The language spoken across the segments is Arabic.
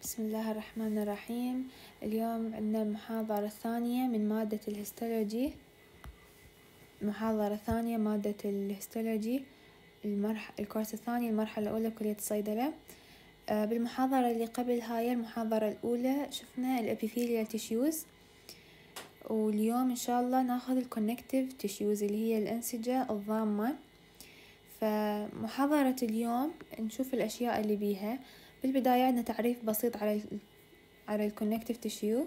بسم الله الرحمن الرحيم. اليوم عندنا المحاضرة الثانية من مادة الهيستولوجي. مادة الهيستولوجي الكورس الثاني، المرحلة الأولى بكلية الصيدلة. بالمحاضرة اللي قبل هاي المحاضرة الأولى شفنا الابيثيليال تيشوز، واليوم إن شاء الله ناخذ الكونكتيف تيشوز اللي هي الأنسجة الضامة. فمحاضرة اليوم نشوف الأشياء اللي بيها. بالبداية عندنا تعريف بسيط على الكونكتيف تيشيو.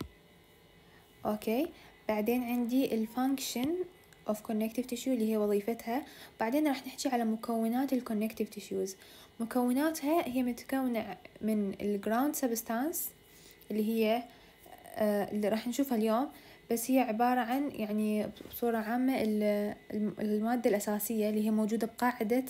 اوكي، بعدين عندي الفانكشن اوف كونكتيف تيشيو اللي هي وظيفتها. بعدين راح نحكي على مكونات الكونكتيف تيشيوز. مكوناتها هي متكونة من الجراوند سبستانس اللي هي اللي راح نشوفها اليوم، بس هي عبارة عن يعني بصورة عامة المادة الأساسية اللي هي موجودة بقاعدة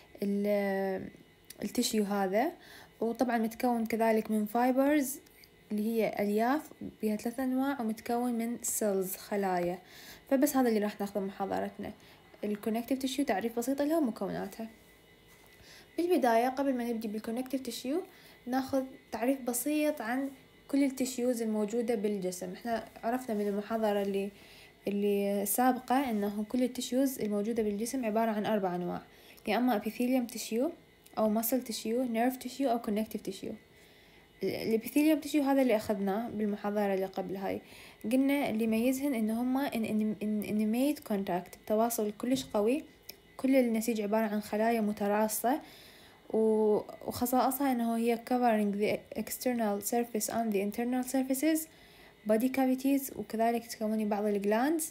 التيشيو هذا. وطبعا متكون كذلك من فايبرز اللي هي ألياف بها 3 أنواع، ومتكون من سيلز خلايا. فبس هذا اللي راح ناخذه محاضرتنا، الكونكتيف تيشيو، تعريف بسيط لها ومكوناتها. بالبداية قبل ما نبدي بالكونكتيف تيشيو ناخذ تعريف بسيط عن كل التيشيوز الموجودة بالجسم. احنا عرفنا من المحاضرة اللي سابقة انه كل التيشيوز الموجودة بالجسم عبارة عن 4 أنواع، يا اما ابيثيليوم تيشيو او ماسل تيشيو، نيرف تيشيو او كونكتيف تيشيو. الابيثيليوم تيشيو هذا اللي اخذناه بالمحاضرة اللي قبل هاي، قلنا اللي يميزهن ان هما انيميت كونتاكت، تواصل كلش قوي. كل النسيج عبارة عن خلايا متراصة، وخصائصها انه هي covering the external surface and the internal surfaces body cavities، وكذلك تكون بعض الجلاندز.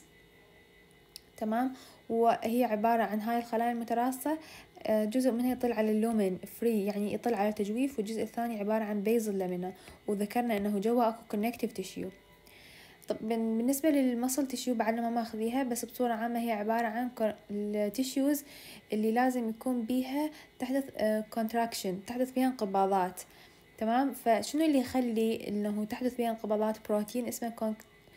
تمام، وهي عبارة عن هاي الخلايا المتراصة، جزء منها يطل على اللومن فري يعني يطل على تجويف، والجزء الثاني عبارة عن بيزل لامينا. وذكرنا انه جوا اكو كونكتيف تيشيو. طب بالنسبة للمصل تيشيو بعدنا ما ماخذيها، بس بصورة عامة هي عبارة عن التيشيوز اللي لازم يكون بيها تحدث كونتراكشن، تحدث فيها انقباضات. تمام، فشنو اللي يخلي انه تحدث فيها انقباضات؟ بروتين اسمه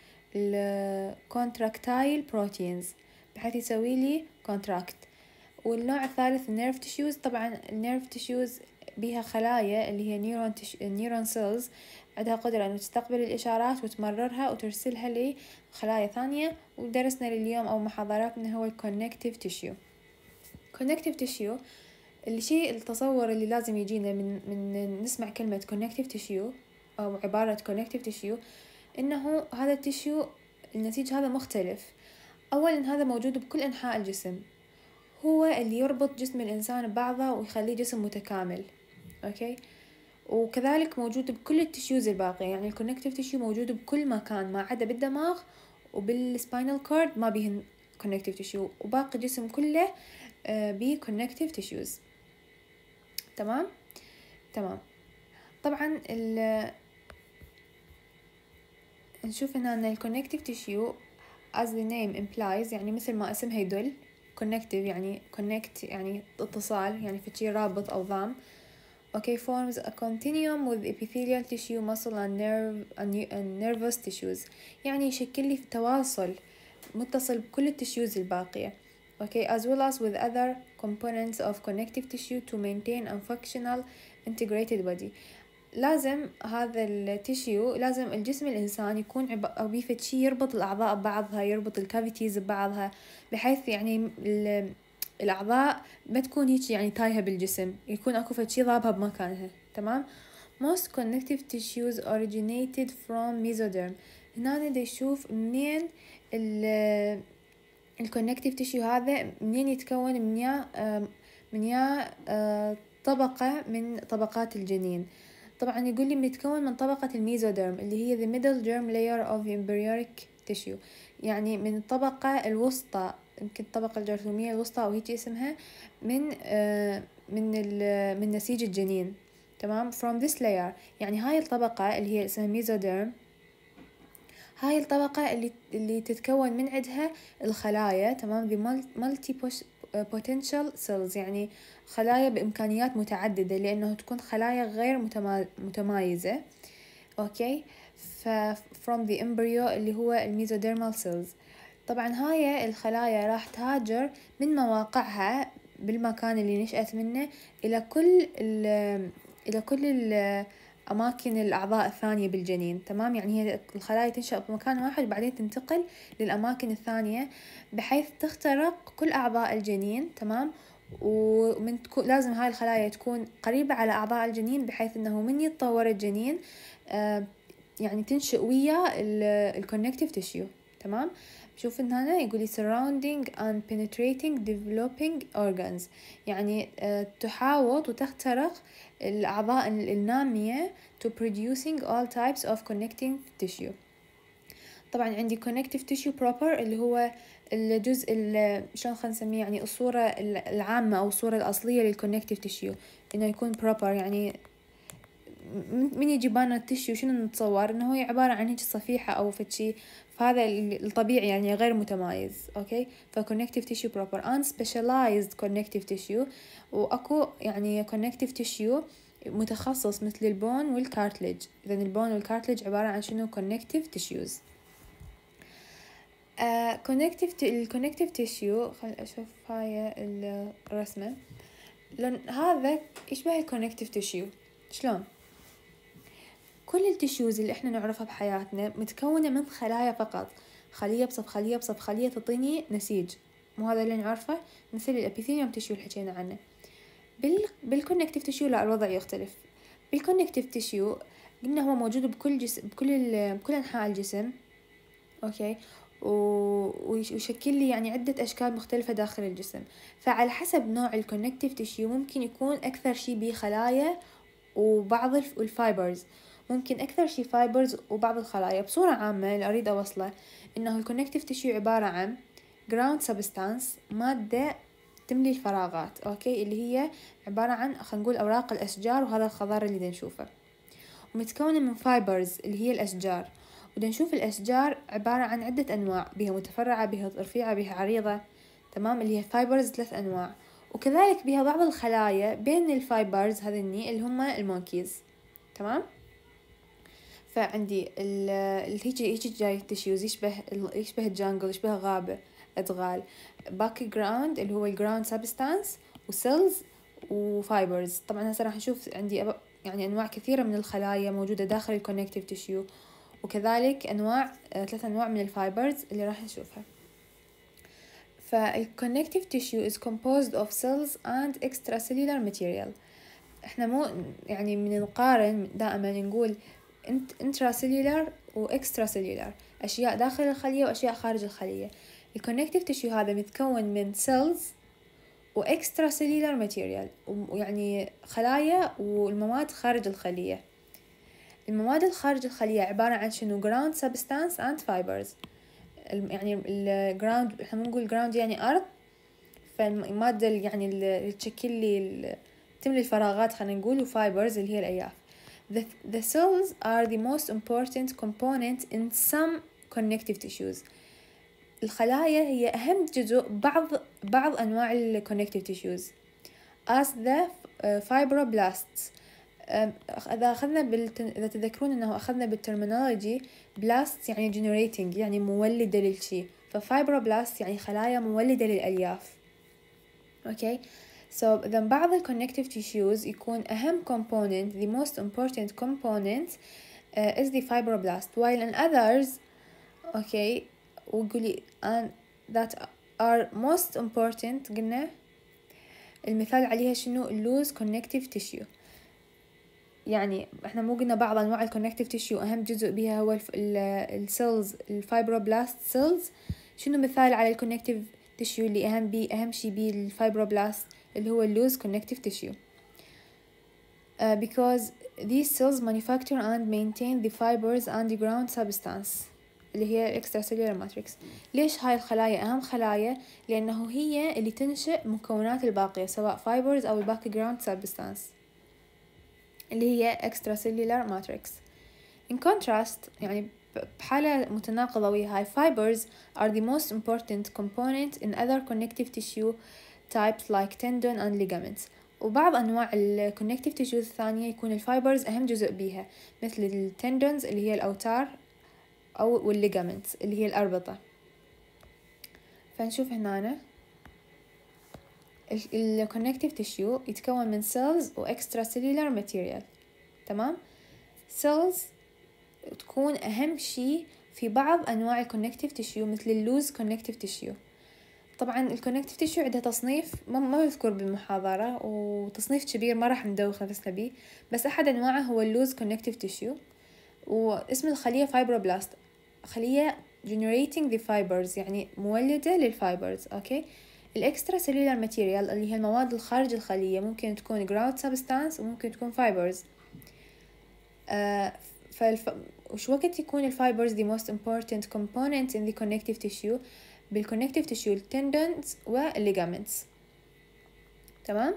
الكونتراكتايل بروتينز، بحيث يسوي لي كونتراكت. والنوع الثالث النيرف تيشوز. طبعا النيرف تيشوز بيها خلايا اللي هي نيورون سيلز، عندها قدرة انه تستقبل الاشارات وتمررها وترسلها لخلايا ثانية. ودرسنا لليوم او محاضراتنا هو الكونكتيف تيشيو. كونكتيف تيشيو الشيء التصور اللي لازم يجينا من نسمع كلمة كونكتيف تيشيو او عبارة كونكتيف تيشيو، انه هذا التيشيو النسيج هذا مختلف. اولا هذا موجود بكل انحاء الجسم، هو اللي يربط جسم الإنسان ببعضه ويخليه جسم متكامل. أوكي، وكذلك موجود بكل التشيوز الباقية، يعني الكونكتيف تيشيو موجود بكل مكان ما عدا بالدماغ وبالسباينال كورد ما بيهن كونكتيف تيشيو، وباقي الجسم كله بيه كونكتيف تيشيوز. تمام. طبعا نشوف هنا أن الكونكتيف تيشيو as the name implies، يعني مثل ما اسمها يدل، connective يعني connect يعني اتصال، يعني في شيء رابط أو ضام. okay، forms a continuum with epithelial tissue, muscle and nervous tissues، يعني يشكل لي تواصل متصل بكل التشيوز الباقية. okay، as well as with other components of connective tissue to maintain a functional integrated body. لازم هذا التيشيو، لازم الجسم الإنسان يكون أو بيه شي يربط الأعضاء ببعضها، يربط الكافيتيز ببعضها، بحيث يعني الأعضاء ما تكون هيك يعني تايهة بالجسم، يكون أكو شي ضابها بمكانها. تمام. Most connective tissues originated from mesoderm. هنا دا يشوف منين الكونكتيف تيشيو هذا منين يتكون، من يا طبقة من طبقات الجنين. طبعا يقول لي متكون من طبقة الميزوديرم اللي هي the middle germ layer of embryonic tissue، يعني من الطبقة الوسطى، يمكن الطبقة الجرثومية الوسطى أو هيك اسمها، من نسيج الجنين. تمام. from this layer، يعني هاي الطبقة اللي هي اسمها ميزوديرم، هاي الطبقة اللي تتكون من عندها الخلايا. تمام، the multi potential cells، يعني خلايا بإمكانيات متعددة، لأنه تكون خلايا غير متمايزة. أوكي، from the embryo اللي هو الميزوديرمال cells. طبعا هاي الخلايا راح تهاجر من مواقعها بالمكان اللي نشأت منه إلى كل أماكن الأعضاء الثانية بالجنين. تمام، يعني هي الخلايا تنشأ بمكان واحد وبعدين تنتقل للأماكن الثانية بحيث تخترق كل أعضاء الجنين. تمام، لازم هاي الخلايا تكون قريبة على أعضاء الجنين بحيث أنه من يتطور الجنين يعني تنشئ ويا الكونكتيف تيشيو. تمام، شوف هنا يقولي surrounding and penetrating developing organs، يعني تحاوط وتخترق الأعضاء النامية to producing all types of connective tissue. طبعا عندي connective tissue proper اللي هو الجزء شلون خلينا نسميه، يعني الصورة العامة أو الصورة الأصلية للconnective tissue، إنه يكون proper. يعني من يجي بالنا التشيو شنو نتصور إنه هو عبارة عن هيك صفيحة أو فشي، فهذا الطبيعي يعني غير متمايز. أوكي، فconnective tissue proper and specialized connective tissue، وأكو يعني connective tissue متخصص مثل البون والكارتلج. إذا البون والكارتلج عبارة عن شنو؟ connective tissues. الكونكتيف تيشيو، خل أشوف هاي الرسمة، لأن هذا يشبه الكونكتيف تيشيو. شلون؟ كل التيشيوز اللي احنا نعرفها بحياتنا متكونة من خلايا فقط، خلية بصف خلية بصف خلية تعطيني نسيج، مو هذا اللي نعرفه؟ مثل الابيثيليوم تيشيو اللي حكينا عنه. بالكونكتيف تيشيو لا، الوضع يختلف. بالكونكتيف تيشيو قلنا هو موجود بكل جسم، بكل أنحاء الجسم. أوكي، ويشكل لي يعني عدة أشكال مختلفة داخل الجسم. فعلى حسب نوع الكونكتيف تيشيو ممكن يكون أكثر شي بخلايا وبعض الفايبرز، ممكن أكثر شي فايبرز وبعض الخلايا. بصورة عامة اللي أريد أوصله إنه الكونكتيف تيشيو عبارة عن ground substance، مادة تملي الفراغات. أوكي، اللي هي عبارة عن خلينا نقول أوراق الأشجار وهذا الخضار اللي نشوفه، ومتكونة من فايبرز اللي هي الأشجار. نشوف الأشجار عبارة عن عدة أنواع، بها متفرعة، بها رفيعة، بها عريضة. تمام، اللي هي فايبرز 3 أنواع. وكذلك بها بعض الخلايا بين الفايبرز هذني اللي هم المونكيز. تمام، فعندي هيك جاي التشيوز يشبه الجانجل، يشبه غابة، أدغال. باك جراوند اللي هو الجراوند سبستانس، وسيلز، وفايبرز. طبعا هسه راح نشوف عندي يعني أنواع كثيرة من الخلايا موجودة داخل الكونكتيف تيشيو، وكذلك 3 أنواع من الفايبرز اللي راح نشوفها. فالconnective tissue is composed of cells and extracellular material. احنا مو يعني من نقارن دائما نقول intracellular و extracellular، أشياء داخل الخلية وأشياء خارج الخلية. الconnective tissue هذا متكون من cells و extracellular material، ويعني خلايا والمواد خارج الخلية. المواد الخارج الخلية عبارة عن شنو؟ ground substance and fibers. يعني الجراوند احنا بنقول ground يعني أرض، فالمادة يعني اللي تشكل لي تملي الفراغات خلينا نقول، وفايبرز اللي هي الألياف. The cells are the most important component in some connective tissues. الخلايا هي أهم جزء بعض أنواع connective tissues as the fibroblasts. إذا تذكرون إنه أخذنا بالترمينولوجي blast يعني generating يعني مولدة للشيء، ففايبروبلاست يعني خلايا مولدة للألياف. أوكي، so بعض connective tissues يكون أهم component، the most important component is the fibroblast, while in others okay وقولي that are most important قلنا المثال عليها شنو؟ loose connective tissue. يعني احنا مو قلنا بعض انواع الكونكتيف تيشيو اهم جزء بها هو السيلز الفايبروبلاست سيلز. شنو مثال على الكونكتيف تيشيو اللي اهم شيء بيه الفايبروبلاست؟ اللي هو اللوز كونكتيف تيشيو. Because these cells manufacture and maintain the fibers and the ground substance اللي هي extracellular matrix. ليش هاي الخلايا أهم خلايا؟ لأنه هي اللي تنشئ مكونات الباقية سواء fibers أو الباقي ground substance اللي هي extracellular matrix. In contrast يعني بحالة متناقضة ويا هاي fibers are the most important component in other connective tissue types like tendon and ligaments. وبعض أنواع ال connective tissues الثانية يكون الفايبرز أهم جزء بيها، مثل ال tendons اللي هي الأوتار أو ligaments اللي هي الأربطة. فنشوف هنا ال connective tissue يتكون من cells و extracellular material. تمام، cells تكون أهم شيء في بعض أنواع الكونكتيف تيشيو مثل اللوز كونكتيف تيشيو. طبعا الكونكتيف تيشيو عندها تصنيف ما بذكر بالمحاضرة، وتصنيف كبير ما راح ندوخ نفسنا بيه، بس أحد أنواعه هو اللوز كونكتيف تيشيو، واسم الخلية فايبروبلاست، خلية generating the fibers يعني مولدة للفايبرز. أوكي. الإكسترا سيلولار ماتيريال اللي هي المواد الخارج الخلية ممكن تكون ground substance وممكن تكون fibers. وش وقت يكون الفايبرز the most important component in the connective tissue؟ بالconnective tissue التندونز والليجامنتس. تمام.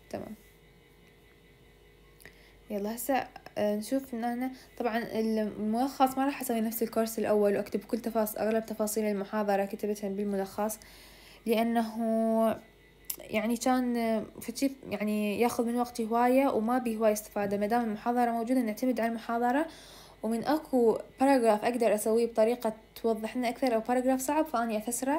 يلا هسه نشوف ان انا طبعا الملخص ما راح اسوي نفس الكورس الاول واكتب كل اغلب تفاصيل المحاضرة كتبتها بالملخص، لانه يعني كان فتشي يعني ياخذ من وقتي هواية وما بي هواية استفادة. مادام المحاضرة موجودة نعتمد على المحاضرة، ومن اكو باراجراف اقدر اسويه بطريقة توضح لنا اكثر او باراجراف صعب فاني افسره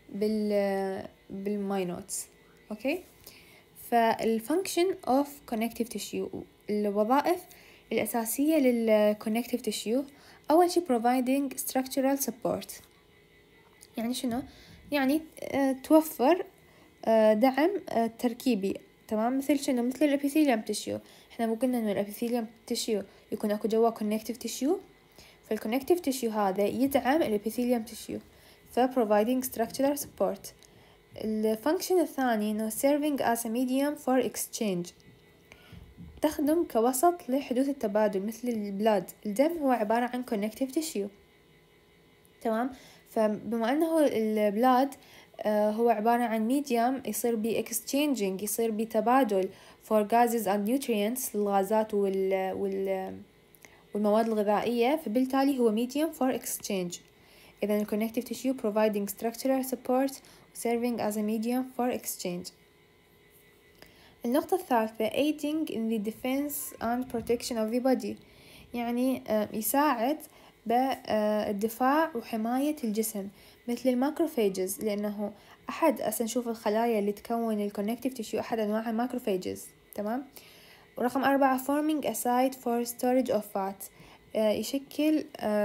بالماي نوتس. اوكي. فالفانكشن اوف كونكتيف تيشيو، الوظائف الاساسية للكونكتيف تيشيو، اول شي providing structural support. يعني شنو؟ يعني توفر دعم تركيبي. تمام. مثل شنو؟ مثل الابيثيليوم تيشيو. احنا مو قلنا انه الابيثيليوم تيشيو يكون اكو جوا كونكتيف تيشيو، فالكونكتيف تيشيو هذا يدعم الابيثيليوم تيشيو، providing structural support. الفانكشن الثاني انه serving as a medium for exchange، تخدم كوسط لحدوث التبادل. مثل البلاد، الدم هو عبارة عن connective tissue. تمام. فبما انه البلاد هو عبارة عن medium يصير بي exchanging، يصير بي تبادل for gases and nutrients، الغازات والمواد الغذائية، فبالتالي هو medium for exchange. إذن connective tissue providing structural support serving as a medium for exchange. النقطة الثالثة aiding in the defense and protection of the body، يعني يساعد بالدفاع وحماية الجسم، مثل الماكروفاجز، لأنه أحد نشوف الخلايا اللي تكون الكونكتيف تيشيو أحد أنواع الماكروفاجز. تمام. ورقم 4 forming a site for storage of fat، يشكل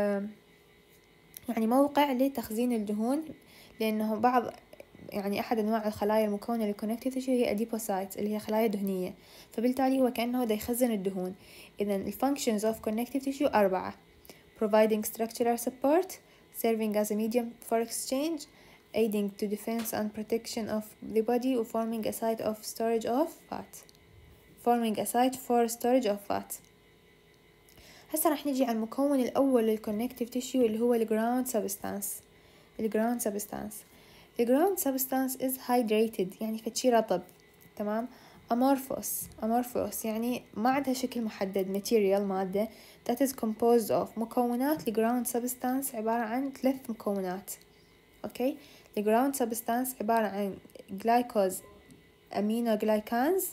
يعني موقع لتخزين الدهون، لأنه بعض يعني أحد أنواع الخلايا المكونة للكونكتيف تيشيو هي أديبوسايت اللي هي خلايا دهنية، فبالتالي هو كأنه دا يخزن الدهون. إذن functions of connective tissue 4: providing structural support, serving as a medium for exchange, aiding to defense and protection of the body, forming a site of storage of fat. forming a site for storage of fat. هسه راح نجي على المكون الأول للكونكتيف تيشيو اللي هو الجراوند سبستانس. الجراوند سبستانس is hydrated يعني فتشي رطب. تمام. amorphous يعني ما عندها شكل محدد. material مادة that is composed of مكونات الجراوند سبستانس عبارة عن 3 مكونات. اوكي. الجراوند سبستانس عبارة عن جلايكوز امينو جلايكانز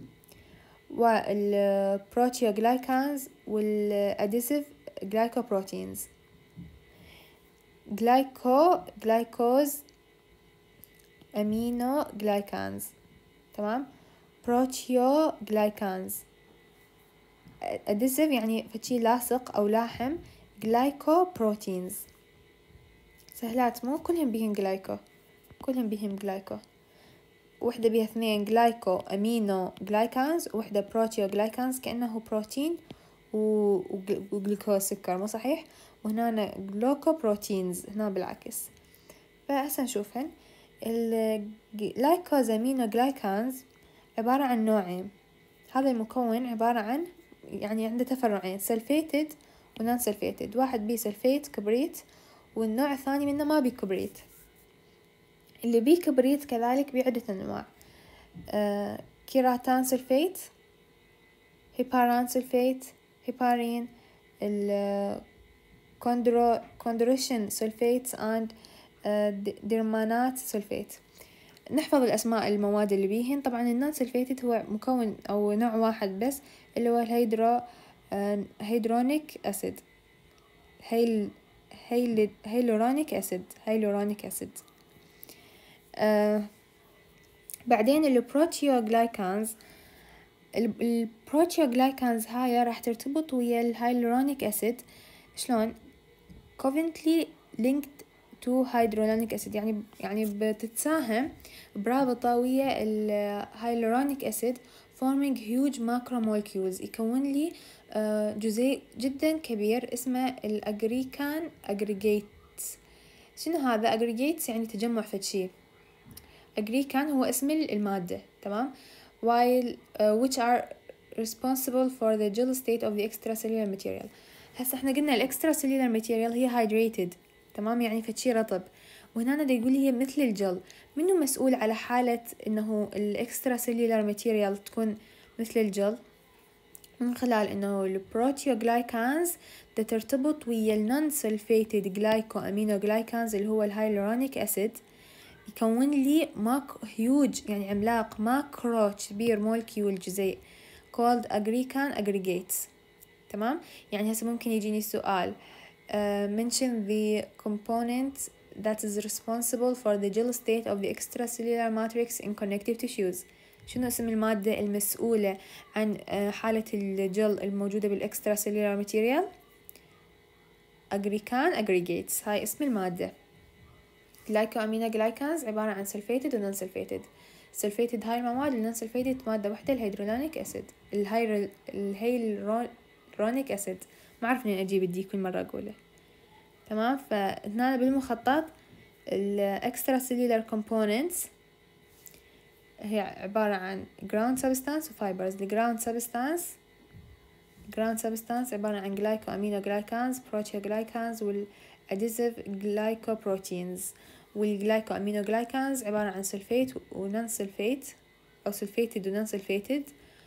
والبروتيوجلايكانز والاديسيف جلايكوبروتينز. جلايكوز امينو جلايكانز. تمام. بروتيوجلايكانز. اديسيف يعني فتشي لاصق او لاحم. جلايكوبروتينز. سهلات مو كلهم بيهم جلايكو. وحدة بيها 2 جلايكو امينو جلايكانز، وحدة بروتيو جلايكانز كأنه بروتين وجلوكوز سكر، مو صحيح؟ وهنا جلوكو بروتينز هنا بالعكس. فهسه نشوفهن. الجلايكوز امينو جلايكانز عبارة عن نوعين. هذا المكون عبارة عن يعني عنده تفرعين، سلفيتد ونان سلفيتد. واحد بيه سلفيت كبريت، والنوع الثاني منه ما بيه كبريت. اللي بيه كبريت كذلك بعدة أنواع، كيراتان سلفيت، هيباران سلفيت، هيبارين، كوندروشن سلفيت and ديرمانات سلفيت. نحفظ الأسماء المواد اللي بيهن. طبعا النان سلفيت هو مكون أو نوع واحد بس اللي هو هيدرونيك أسيد، هيلورونيك أسيد. بعدين البروتيوجلايكانز البروتيوغلايكانز هاي راح ترتبط ويا الهايلورونيك أسيد. شلون؟ covalently linked to hydrolonic acid، يعني بتتساهم برابطة ويا الهايلورونيك أسيد forming huge macromolecules، يكون لي جزيء جدا كبير اسمه الأجريكان aggregates. شنو هذا aggregates؟ يعني تجمع فشي. أجريكان هو اسم المادة، تمام. while which are responsible for the gel state of the extracellular material. هسه احنا قلنا الاكستراسيلولار ماتيريال هي hydrated، تمام، يعني فشي رطب، وهنا دا يقول هي مثل الجل. منو مسؤول على حالة انه الاكستراسيلولار ماتيريال تكون مثل الجل؟ من خلال انه البروتيوغلايكانز دا ترتبط ويا النون سلفيتد جلايكو امينو جلايكانز اللي هو الهايلورونيك اسيد، يكون لي هيوج يعني عملاق ماكرو كبير مولكيول جزيء called aggrecan aggregates، تمام. يعني هسه ممكن يجيني سؤال mention the component that is responsible for the gel state of the extracellular matrix in connective tissues. شنو اسم المادة المسؤولة عن حالة الجل الموجودة بالاكستراسيلولار ماتيريال؟ aggrecan aggregates، هاي اسم المادة. جلايكو أمينو جلايكانز عبارة عن سلفيتد ونون سلفيتد. سلفيتد هاي المواد، والنون سلفيتد مادة واحدة الهيدرولونيك أسيد، الهيلورونيك أسيد. ما أعرف منين أجيب الدي كل مرة أقوله، تمام. فهنا بالمخطط الإكسترا سيلولار كومبوننتس هي عبارة عن ground substance وفايبرز. ground substance عبارة عن جلايكو أمينو جلايكانز، بروتيوغلايكانز، والأديزيف جلايكوبروتينز. والجلايكو أمينو جلايكانز عبارة عن سلفيت ونون سلفيت أو سلفيتد ونون سلفيتد.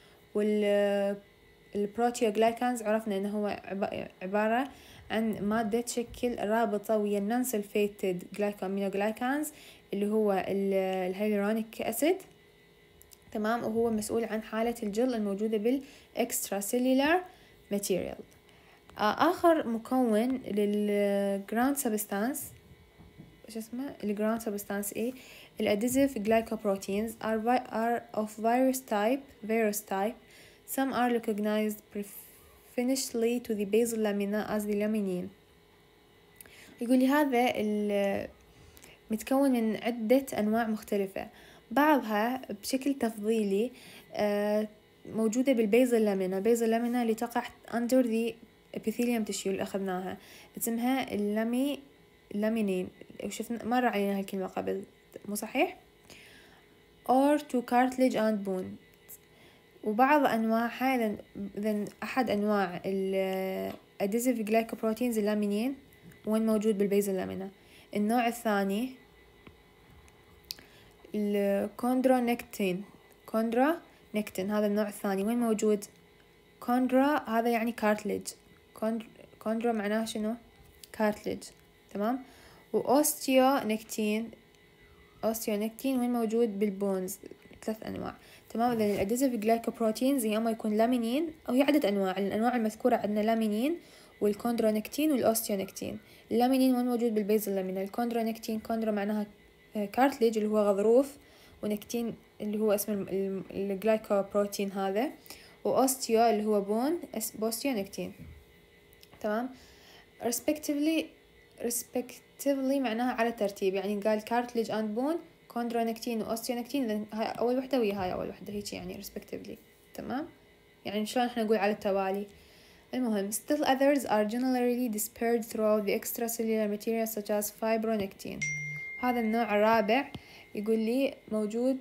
والبروتيوغلايكانز عرفنا إنه هو عبارة عن مادة تشكل رابطة ويا النون سلفيتد جلايكو أمينو جلايكانز اللي هو الهيلورونيك أسيد، تمام. وهو مسؤول عن حالة الجل الموجودة بالإكسترا سيلولار ماتيريال. آخر مكون للجراوند سبستانس شو اسمه الجراوند سبستانس ايه الاديزيف glycoproteins are of various type. Some are recognized preferentially to the basal lamina as the laminin. يقول لي هذا متكون من عدة أنواع مختلفة، بعضها بشكل تفضيلي موجودة بالبيزل لامينا. بيزل لامينا اللي تقع under the epithelium tissue اللي أخذناها اسمها اللامينين، وشفنا مرة علينا هالكلمة قبل، مو صحيح؟ or to cartilage and bone. وبعض أنواعها أحد أنواع adhesive glycoproteins اللامينين وين موجود بالبيزل لامينا. النوع الثاني الكوندرونكتين هذا النوع الثاني وين موجود؟ كوندرا هذا يعني كارتليج، كوندرا معناه شنو؟ كارتليج، تمام. واوستيونكتين وين موجود؟ بالبونز. 3 أنواع، تمام. إذا الأديزيف جلايكوبروتينز يا إما يكون لامينين أو هي عدة أنواع. الأنواع المذكورة عندنا لامينين والكوندرونكتين والأوستيونكتين. اللامينين وين موجود؟ بالبيزل لامينا. الكوندرونكتين كوندرا معناها كارتليج اللي هو غضروف، ونكتين اللي هو اسم الجلايكوبروتين هذا، وأوستيو اللي هو بون بوستيونكتين، تمام. respectively معناها على ترتيب، يعني قال كارتليج and بون، كوندرونكتين وأوستيونكتين، هاي أول وحدة ويا هاي أول وحدة، هيك يعني respectively، تمام. يعني شلون احنا نقول على التوالي. المهم still others are generally dispersed throughout the extracellular material such as fibronectin. هذا النوع الرابع يقول لي موجود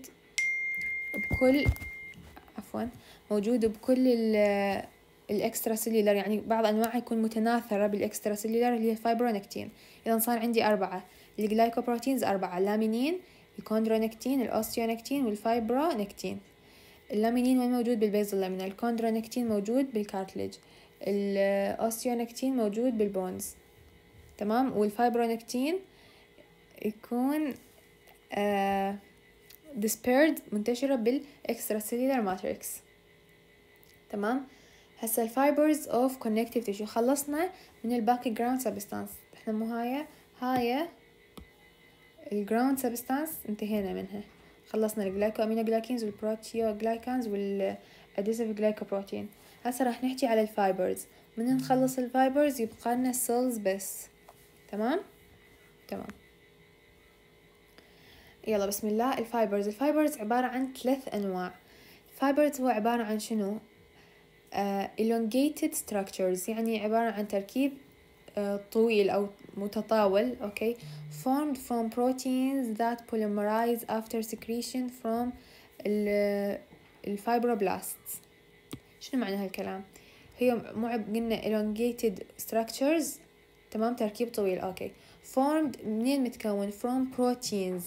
بكل الاكسترا سيلولار، يعني بعض انواعها يكون متناثرة بالاكسترا سيلولار اللي هي الفايبرونكتين. اذا صار عندي 4 الجلايكوبروتينز، 4 اللامينين، الكوندرونكتين، الاوستيونكتين، والفايبرونكتين. اللامينين وين موجود؟ بالبيزل لامينا. الكوندرونكتين موجود بالكارتليج، الاوستيونكتين موجود بالبونز، تمام. والفايبرونكتين يكون dispersed منتشرة بالإكستراسيلولار ماتريكس، تمام. هسا الفايبرز اوف كونكتيف تيشو خلصنا من الباقي جراوند سبستانس. احنا مو هاي الجراوند سبستانس انتهينا منها، خلصنا الجلايكو امينو جلايكينز والبروتيو جلايكانز adhesive glycoprotein. هسه راح نحكي على الفايبرز. من نخلص الفايبرز يبقى لنا السيلز بس. تمام. يلا بسم الله. الفايبرز عبارة عن 3 أنواع. الفايبرز هو عبارة عن شنو؟ elongated structures، يعني عبارة عن تركيب طويل أو متطاول. okay. formed from proteins that polymerize after secretion from الفايبروبلاستس. شنو معنى هالكلام؟ هي قلنا elongated structures. تمام. تركيب طويل. اوكي. formed منين متكون؟ from proteins،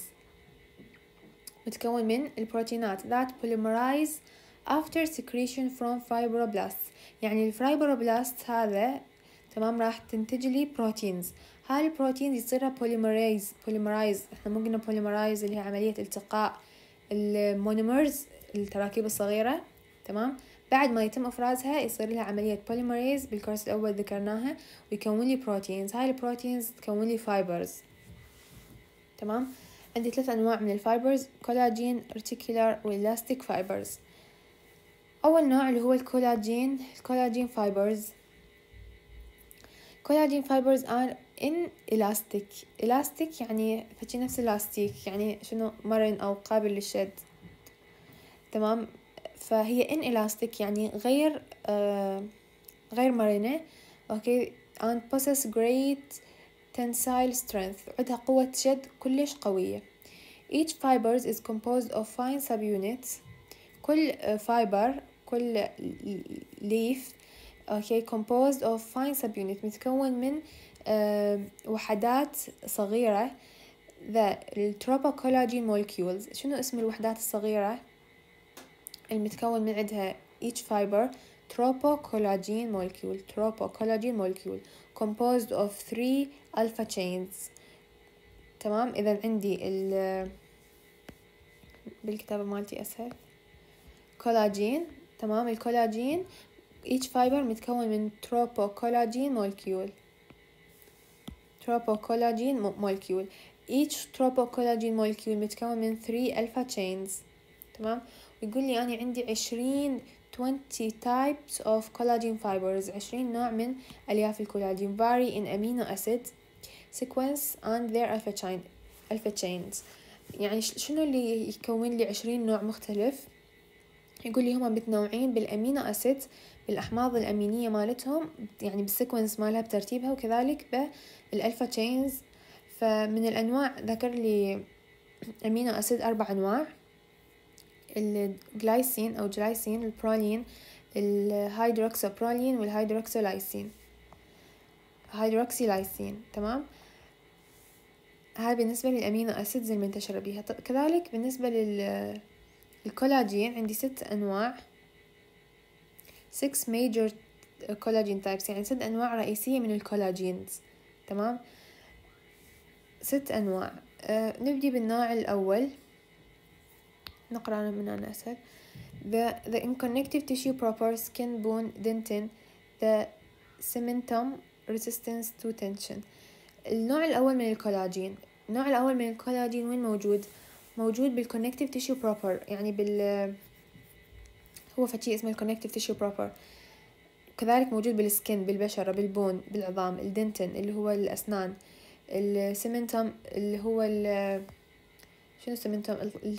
متكون من البروتينات that polymerize after secretion from fibroblasts. يعني الفايبروبلاست هذا تمام راح تنتج لي بروتينز. هاي البروتينز يصيرها polymerase. احنا مو قلنا polymerase اللي هي عملية التقاء المونومرز، التراكيب الصغيرة. تمام. بعد ما يتم افرازها يصير لها عملية polymerase بالكورس الاول ذكرناها، ويكون لي بروتينز. هاي البروتينز تكون لي فايبرز. تمام. عندي 3 انواع من الفايبرز: كولاجين، ريتيكولار، والاستيك فايبرز. اول نوع اللي هو الكولاجين فايبرز. collagen fibers are inelastic يعني فشي نفس الاستيك، يعني شنو مرن او قابل للشد. تمام. فهي inelastic يعني غير مرنة. اوكي. and possess great tensile strength، عندها قوة شد كلش قوية. each fibers is composed of fine subunits. كل كل leaf okay composed of fine subunit، متكون من وحدات صغيرة. the tropocollagen molecules. شنو اسم الوحدات الصغيرة المتكون من عندها each fiber؟ tropocollagen molecule composed of 3 alpha chains. تمام. إذا عندي بالكتابة مالتي أسهل كولاجين. تمام. الكولاجين each fiber متكون من tropocollagen molecule. each tropocollagen molecule متكون من 3 alpha chains. تمام. ويقول لي أنا عندي 20 types of collagen fibers، 20 نوع من ألياف الكولاجين vary in amino acid sequence and their alpha chains. يعني شنو اللي يكون لي 20 نوع مختلف؟ يقول لي هما متنوعين بالأمينو أسيد، بالأحماض الأمينية مالتهم، يعني بالسيكونس مالها بترتيبها، وكذلك بالألفا تشينز. فمن الأنواع ذكر لي أمينو أسيد 4 أنواع: الجلايسين أو جلايسين، البرولين، الهيدروكسابرولين، والهيدروكسيلايسين. تمام. هاي بالنسبة للأمينو أسيدز المنتشرة بيها. كذلك بالنسبة الكولاجين عندي 6 أنواع، 6 major collagen types، يعني 6 أنواع رئيسية من الكولاجينز. تمام. 6 أنواع. نبدي بالنوع الأول، نقرأ من أنا أسهل. the connective tissue proper skin, bone, dentin, the cementum, resistance to tension. النوع الأول من الكولاجين وين موجود بالconnective tissue proper، يعني هو فشي اسمه الconnective tissue proper. كذلك موجود بالسكين، بالبشرة، بالبون، بالعظام، الدنتن اللي هو الأسنان، السيمنتم اللي هو شنو السيمنتم؟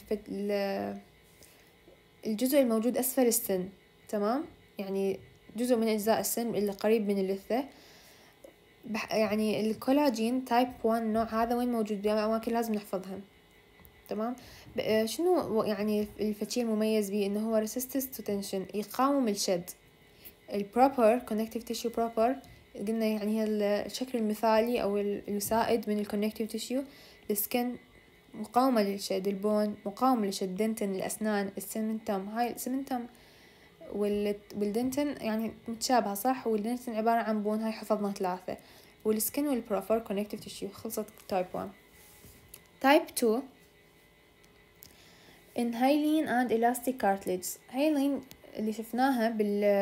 الجزء الموجود أسفل السن. تمام. يعني جزء من أجزاء السن اللي قريب من اللثة. يعني الكولاجين تايب 1 نوع هذا وين موجود بأماكن لازم نحفظها. تمام. شنو يعني الفشي المميز به؟ إنه هو resistance to tension، يقاوم الشد. البروبر connective tissue proper قلنا يعني هي الشكل المثالي أو السائد من الconnective tissue. السكن مقاومة للشد، البون مقاوم للشد، دنتن الأسنان، السمنتم. هاي السمنتم والدنتن يعني متشابهة صح؟ والدنتن عبارة عن بون، هاي حفظنا 3. والسكن والبروبر connective tissue. خلصت type 1. type 2 in hyaline and elastic cartilage. hyaline اللي شفناها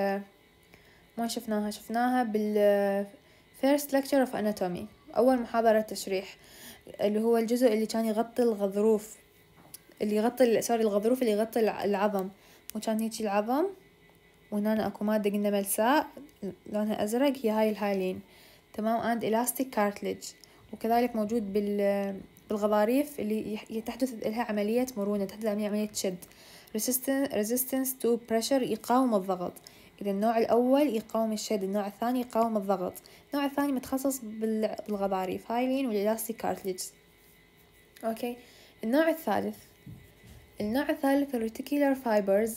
شفناها first lecture of anatomy، أول محاضرة تشريح، اللي هو الجزء اللي كان يغطي الغضروف، اللي يغطي الغضروف اللي يغطي العظم، وكان هيك العظم وهنا اكو مادة قلنا ملساء لونها ازرق هي هاي الهايلين. تمام. and elastic cartilage، وكذلك موجود بالغضاريف اللي تحدث لها عملية مرونة، تحدث عملية شد. resistance to pressure، يقاوم الضغط. إذا النوع الأول يقاوم الشد، النوع الثاني يقاوم الضغط. النوع الثاني متخصص بالغضاريف هايلين والإلاستيك كارتليج. أوكي. النوع الثالث الريتيكولار فايبرز.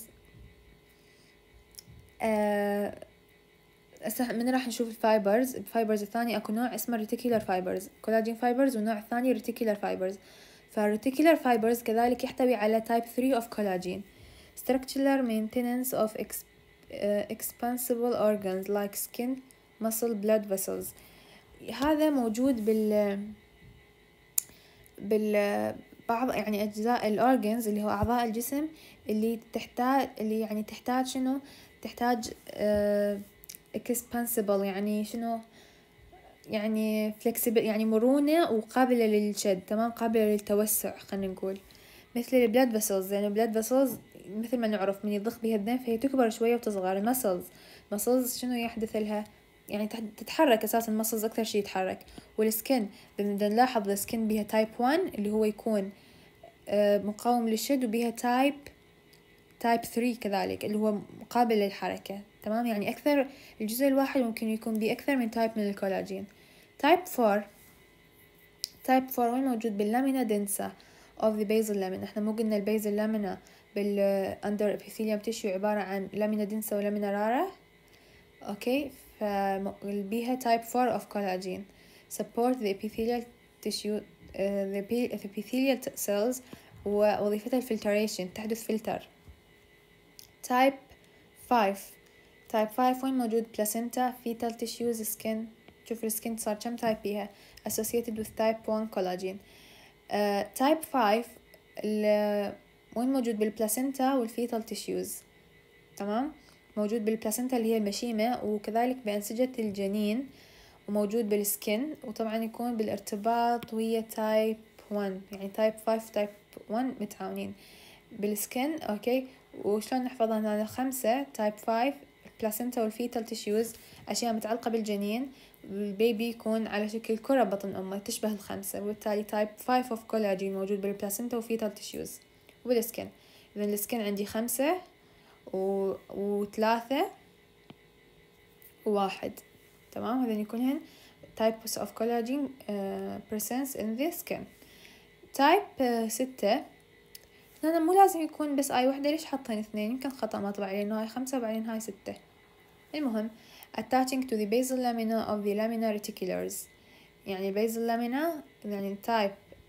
من راح نشوف الفايبرز الثاني. اكو نوع اسمه ريتيكولار فايبرز، كولاجين فايبرز، والنوع الثاني ريتيكولار فايبرز. فالريتيكولار فايبرز كذلك يحتوي على تايب 3 of collagen. structural maintenance of expansible organs like skin, muscle, blood vessels. هذا موجود بعض يعني أجزاء الأورجنز اللي هو أعضاء الجسم اللي تحتاج شنو؟ تحتاج expansible، يعني شنو؟ يعني flexible، يعني مرونة وقابلة للشد. تمام. قابلة للتوسع خلينا نقول. مثل البلاد فيسلز، يعني البلاد فيسلز مثل ما نعرف من يضخ بها الدم فهي تكبر شوية وتصغر. المسلز شنو يحدث لها؟ يعني تتحرك أساسا. المسلز أكثر شيء يتحرك. والسكن بدنا نلاحظ السكن بها تايب 1 اللي هو يكون مقاوم للشد، وبها تايب 3 كذلك اللي هو مقابل للحركة. تمام. يعني أكثر، الجزء الواحد ممكن يكون بأكثر من تايب من الكولاجين. تايب 4 وين موجود؟ باللامينا دنسا of the basal lamina. احنا مو قلنا البيزل لامينا under epithelium tissue عبارة عن لامينا دنسا ولامينا رارة. اوكي. فبيها تايب 4 of collagen support the epithelial tissue the epithelial cells، ووظيفتها الفلتريشن، تحدث فلتر. تايب 5 وين موجود؟ بلاسينتا، fetal tissues، skin. شوف السكن صار كم تايب بيها associated with type 1 collagen. تايب 5 وين موجود؟ بالبلاسينتا والفيتال تيشوز. تمام. موجود بالبلاسينتا اللي هي المشيمة، وكذلك بأنسجة الجنين، وموجود بالسكن، وطبعا يكون بالارتباط ويا تايب 1. يعني تايب 5 تايب 1 متعاونين بالسكن. اوكي. وشلون نحفظها هنا؟ 5 تايب 5 البلاسينتا والفيتال تيشوز أشياء متعلقة بالجنين. البيبي يكون على شكل كرة بطن أمه تشبه ال5، وبالتالي تايب 5 of collagen موجود بالبلاسينتا وفيتال تيشوز وبالسكن. إذا السكن عندي 5 و3 و1. تمام. هذين يكونهن types of collagen presence in the skin. تايب 6 هنا مو لازم يكون بس اي وحدة. ليش حاطين 2؟ يمكن خطأ ما طبع لأنه هاي 5 وبعدين هاي 6. المهم attaching to the basal lamina of the lamina reticulars. يعني basal lamina يعني تايب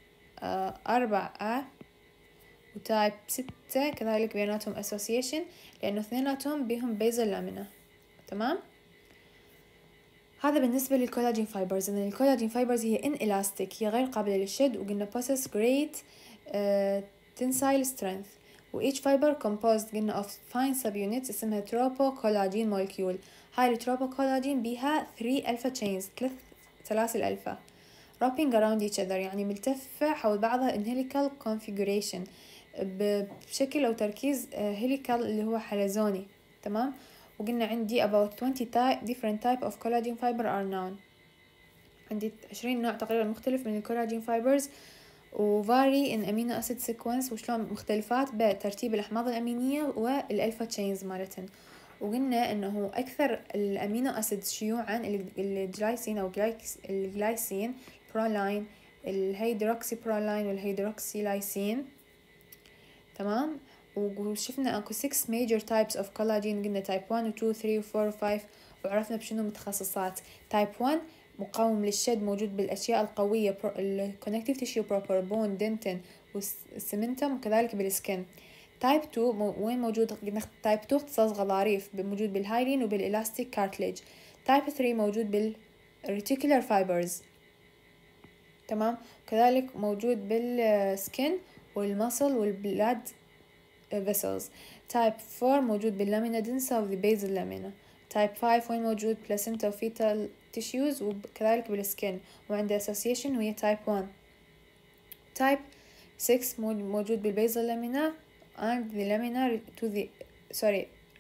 4 وتايب 6 كذلك بيناتهم association لأنه اثنيناتهم بهم basal lamina. تمام. هذا بالنسبة للكولاجين فايبرز. إن الكولاجين فايبرز هي inelastic، هي غير قابلة للشد، وقلنا possess great tensile strength. و each fiber composed قلنا of fine subunits اسمها tropocollagen molecule. هاي التروبوكولاجين بيها 3 alpha chains، 3 سلاسل ألفا wrapping around each other، يعني ملتفة حول بعضها in helical configuration بشكل أو تركيز helical اللي هو حلزوني. تمام. وقلنا عندي about 20 different type of collagen fiber are known. عندي 20 نوع تقريبا مختلف من الكولاجين فايبرز، وvary in amino acid sequence، وشلون مختلفات بترتيب الأحماض الأمينية والألفا تشينز مالتهن. وقلنا إنه أكثر الأمينو أسيد شيوعا الجلايسين أو الجلايسين، برولاين، الهيدروكسي برولاين والهيدروكسي لايسين. تمام. وشفنا أكو 6 major types of collagen. قلنا type 1 و 2 و 3 و 4 و 5، وعرفنا بشنو متخصصات. type 1 مقاوم للشد، موجود بالأشياء القوية connective tissue proper bone dentin والسمنتم، وكذلك بالسكن. تايب 2 وين موجود؟ تايب 2 اختصاص غضاريف، موجود بالهايلين وبالإلاستيك كارتليج. تايب 3 موجود بالريتيكولار فايبرز. تمام. كذلك موجود بالسكن والمسل والبلاد vessels. تايب 4 موجود باللامينا دنسا وفي بيزل لامينا. تايب 5 وين موجود بلاسينتا وفيتال تيشوز، وكذلك بالسكن، وعنده association وهي تايب 1. تايب 6 موجود بالبيزل لامينا and the lamina to the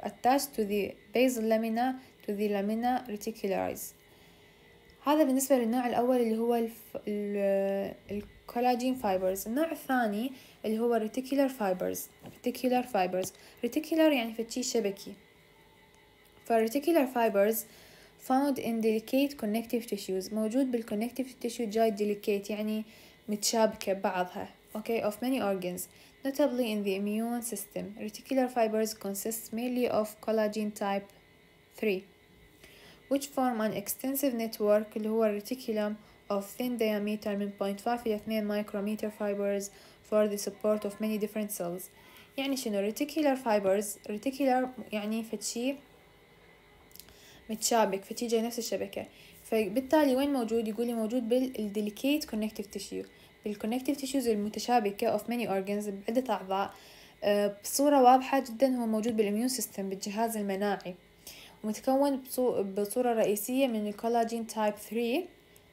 attached to the basal lamina to the lamina reticularis. هذا بالنسبة للنوع الأول اللي هو الكولاجين فايبرز. النوع الثاني اللي هو reticular fibers. reticular يعني فتشي شبكي. reticular fibers found in delicate connective tissues، موجود بالconnective tissue جاي delicate يعني متشابكة بعضها of many organs notably in the immune system. Reticular fibers consist mainly of collagen type 3 which form an extensive network اللي هو reticulum of thin diameter من 0.5 إلى 2 micrometer fibers for the support of many different cells. يعني شنو reticular fibers؟ reticular يعني فتشي متشابك، فتشي جاي نفس الشبكة، فبالتالي وين موجود؟ يقولي موجود بالdelicate connective tissue، بالconnective tissues المتشابكة of many organs بعدة أعضاء. بصورة واضحة جدا هو موجود بالimmune system بالجهاز المناعي، ومتكون بصورة رئيسية من الكولاجين تايب 3.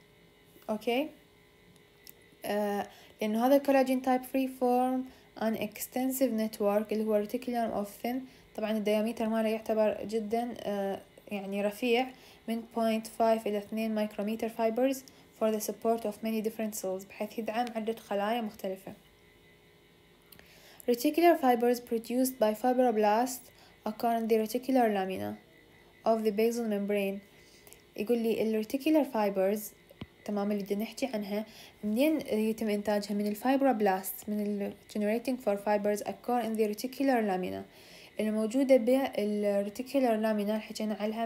لأنه هذا الكولاجين تايب 3 form an extensive network اللي هو reticulum of thin، طبعا الدياميتر ماله يعتبر جدا يعني رفيع من 0.5 إلى 2 micrometer fibers for the support of many different cells بحيث يدعم عدة خلايا مختلفة. Reticular fibers produced by fibroblasts occur in the reticular lamina of the basal membrane. يقول لي reticular fibers تمام اللي بدنا نحكي عنها منين يتم إنتاجها؟ من الفايبروبلاست، من generating for fibers occur in the reticular lamina اللي موجودة بالreticular lamina اللي حكينا عنها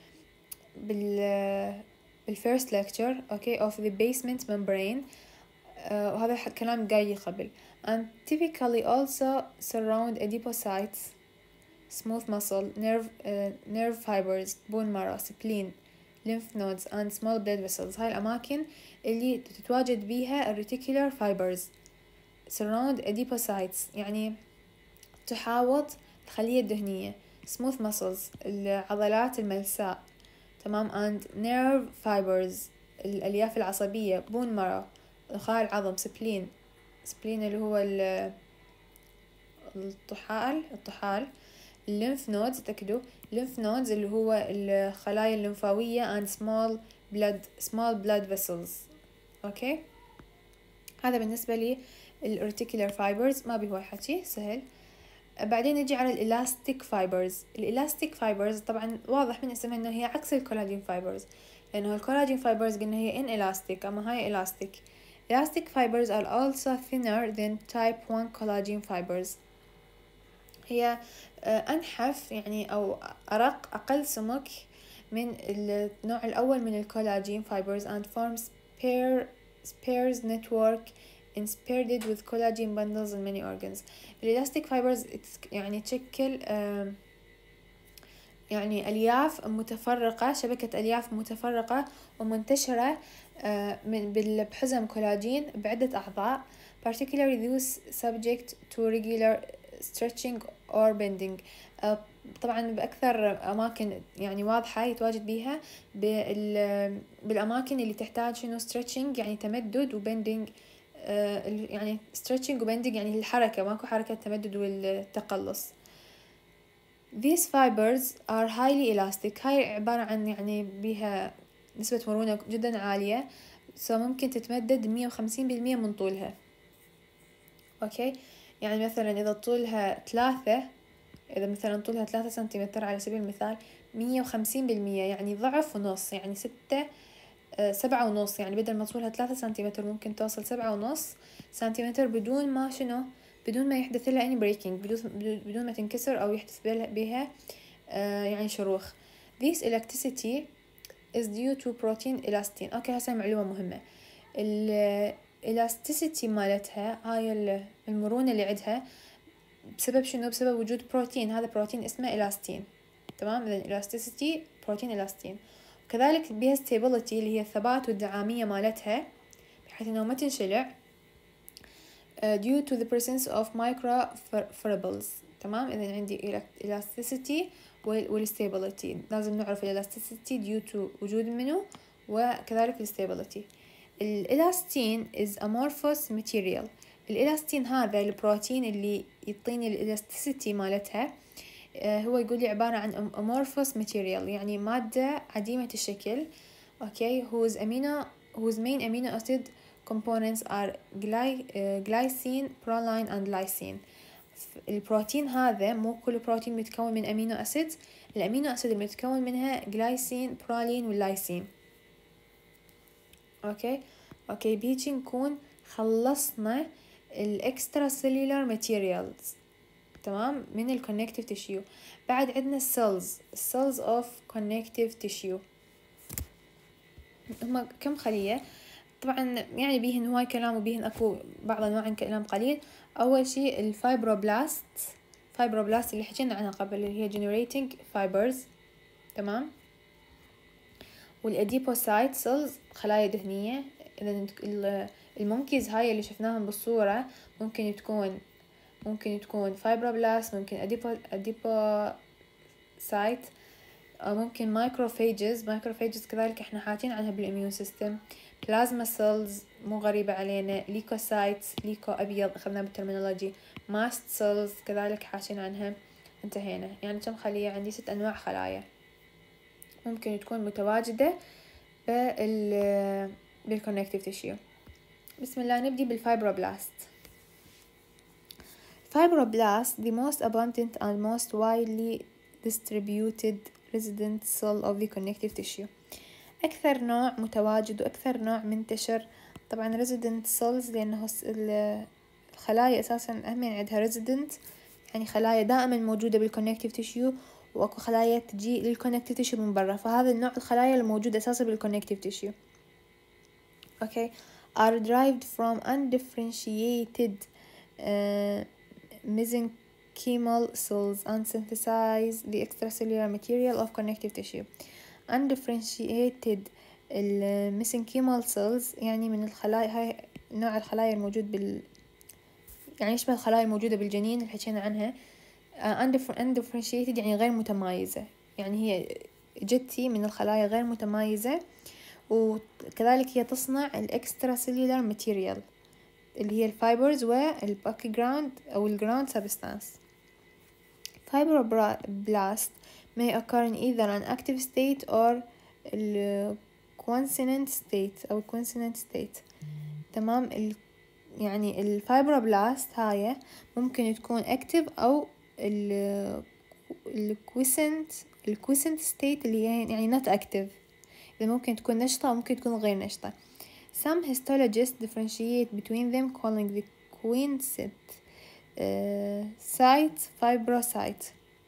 بالfirst lecture of the basement membrane. وهذا كلام قايل قبل. and typically also surround adipocytes, smooth muscle, nerve fibers, bone marrow, spleen, lymph nodes and small blood vessels. هاي الأماكن اللي تتواجد بيها reticular fibers. surround adipocytes يعني تحاوط الخلية الدهنية. smooth muscles العضلات الملساء تمام and nerve fibers الألياف العصبية. bone marrow نخاع العظم. spleen اللي هو الطحال. lymph nodes تأكدوا lymph nodes اللي هو الخلايا الليمفاوية and small blood vessels. هذا بالنسبة لي الريتيكولار فايبرز، ما بيه حكي سهل. بعدين نجي على الإلاستيك فايبرز. الإلاستيك فايبرز طبعا واضح من اسمها إنه هي عكس الكولاجين فايبرز، لأنه الكولاجين فايبرز قلنا هي inelastic أما هاي elastic. Elastic fibers are also thinner than type 1 collagen fibers. هي أنحف يعني أو أرق أقل سمك من النوع الأول من الكولاجين fibers and forms pairs network inspired with collagen bundles in many organs. الإلاستيك فايبرز يعني تشكل يعني ألياف متفرقة، شبكة ألياف متفرقة ومنتشرة بحزم كولاجين بعدة أعضاء particularly those subject to regular stretching or bending. طبعا بأكثر أماكن يعني واضحة يتواجد بيها بالأماكن اللي تحتاج شنو stretching يعني تمدد وبندنج. يعني stretching وبندنج يعني الحركة، ماكو حركة تمدد والتقلص. These fibers are highly elastic. هاي عبارة عن يعني بيها نسبة مرونة جدا عالية، ممكن تتمدد 150% من طولها. يعني مثلا إذا طولها 3، إذا مثلا طولها 3 سنتيمتر على سبيل المثال 150% يعني ضعف ونص، يعني 7.5، يعني بدل ما طولها 3 سنتيمتر ممكن توصل 7.5 سنتيمتر بدون ما يحدث لها any breaking، بدون ما تنكسر أو يحدث بها يعني شروخ. This elasticity is due to protein elastin. هسه معلومة مهمة. elasticity مالتها هاي المرونة اللي عندها بسبب شنو؟ بسبب وجود بروتين، هذا بروتين اسمه elastin. تمام، إذن elasticity بروتين elastin. وكذلك بها stability اللي هي الثبات والدعامية مالتها بحيث انه ما تنشلع due to the presence of microfibrils. تمام، إذن عندي elasticity والstability. لازم نعرف elasticity due to وجود منه وكذلك stability. الإلاستين is amorphous material. الإلاستين هذا البروتين اللي يعطيني الإلاستيسيتي مالتها هو يقول لي عبارة عن amorphous material، يعني مادة عديمة الشكل. okay whose main amino acid components are glycine, proline and lysine. البروتين هذا مو كل بروتين متكون من امينو اسيد، الامينو اسيد المتكون منها جلايسين، برولين واللايسين. اوكي بيجي نكون خلصنا الاكسترا سيلولار ماتيريالز، تمام، من الكونكتيف تيشيو. بعد عندنا السيلز اوف كونكتيف تيشيو. هما كم خلية؟ طبعا يعني بيهن هواي كلام وبيهن اكو بعض انواع كلام قليل. اول شيء الفايبروبلاست اللي حكينا عنها قبل، اللي هي generating fibers، تمام. والاديبوسايت سيلز، خلايا دهنية. اذا المونكيز هاي اللي شفناهم بالصورة ممكن تكون فايبروبلاست، ممكن اديبوسايت، أو ممكن مايكروفيجز كذلك احنا حاطين عنها بالاميون سيستم. بلازما سيلز مو غريبة علينا. ليكوسايتس، ليكو ابيض اخذنا بالترمينولوجي. ماست سيلز كذلك حاطين عنها. انتهينا. يعني كم خلية عندي؟ 6 انواع خلايا ممكن تكون متواجدة بالكونكتيف تيشيو. بسم الله، نبدي بالفايبروبلاست. Fibroblast, the most abundant and most widely distributed resident cell of the connective tissue. أكثر نوع متواجد وأكثر نوع منتشر. طبعا resident cells لأنه الخلايا أساسا أهم عندها resident، يعني خلايا دائما موجودة بالconnective tissue، وأكو خلايا تجي للconnective tissue من برا، فهذا النوع الخلايا الموجودة أساسا بالconnective tissue. okay are derived from undifferentiated mesenchymal cells and synthesize the extracellular material of connective tissue. undifferentiated mesenchymal cells يعني من الخلايا، هاي نوع الخلايا الموجود يعني يشبه الخلايا الموجودة بالجنين اللي حكينا عنها. undifferentiated يعني غير متمايزة، يعني هي جتي من الخلايا غير متمايزة، وكذلك هي تصنع الاكسترا سيلولار ماتيريال اللي هي الفايبرز والباكي جراوند أو الجراوند سبستانس. Fibroblast may occur in either an active state or quiescent state. تمام. يعني الفايبروبلاست هاي ممكن تكون active أو الquiescent state اللي يعني not active، إذا ممكن تكون نشطة أو ممكن تكون غير نشطة. Some histologists differentiate between them, calling the quiescent site fibrocyte.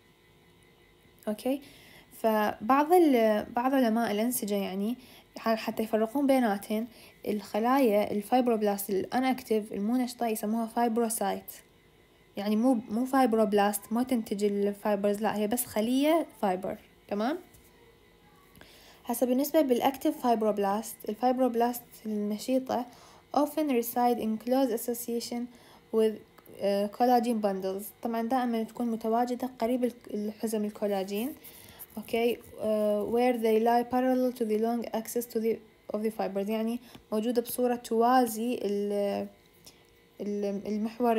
فبعض علماء الأنسجة يعني حتى يفرقون بيناتهم الخلايا الفايبروبلاست الانأكتيف المو نشطة يسموها فايبروسايت، يعني مو فايبروبلاست ما تنتج الفايبرز، لا هي بس خلية فايبر، تمام. هسه بالنسبة بالأكتيف فايبروبلاست، الفايبروبلاست النشيطة often reside in close association with collagen bundles. طبعا دائما تكون متواجدة قريب الحزم الكولاجين. where they lie parallel to the long axis of the fibers، يعني موجودة بصورة توازي المحور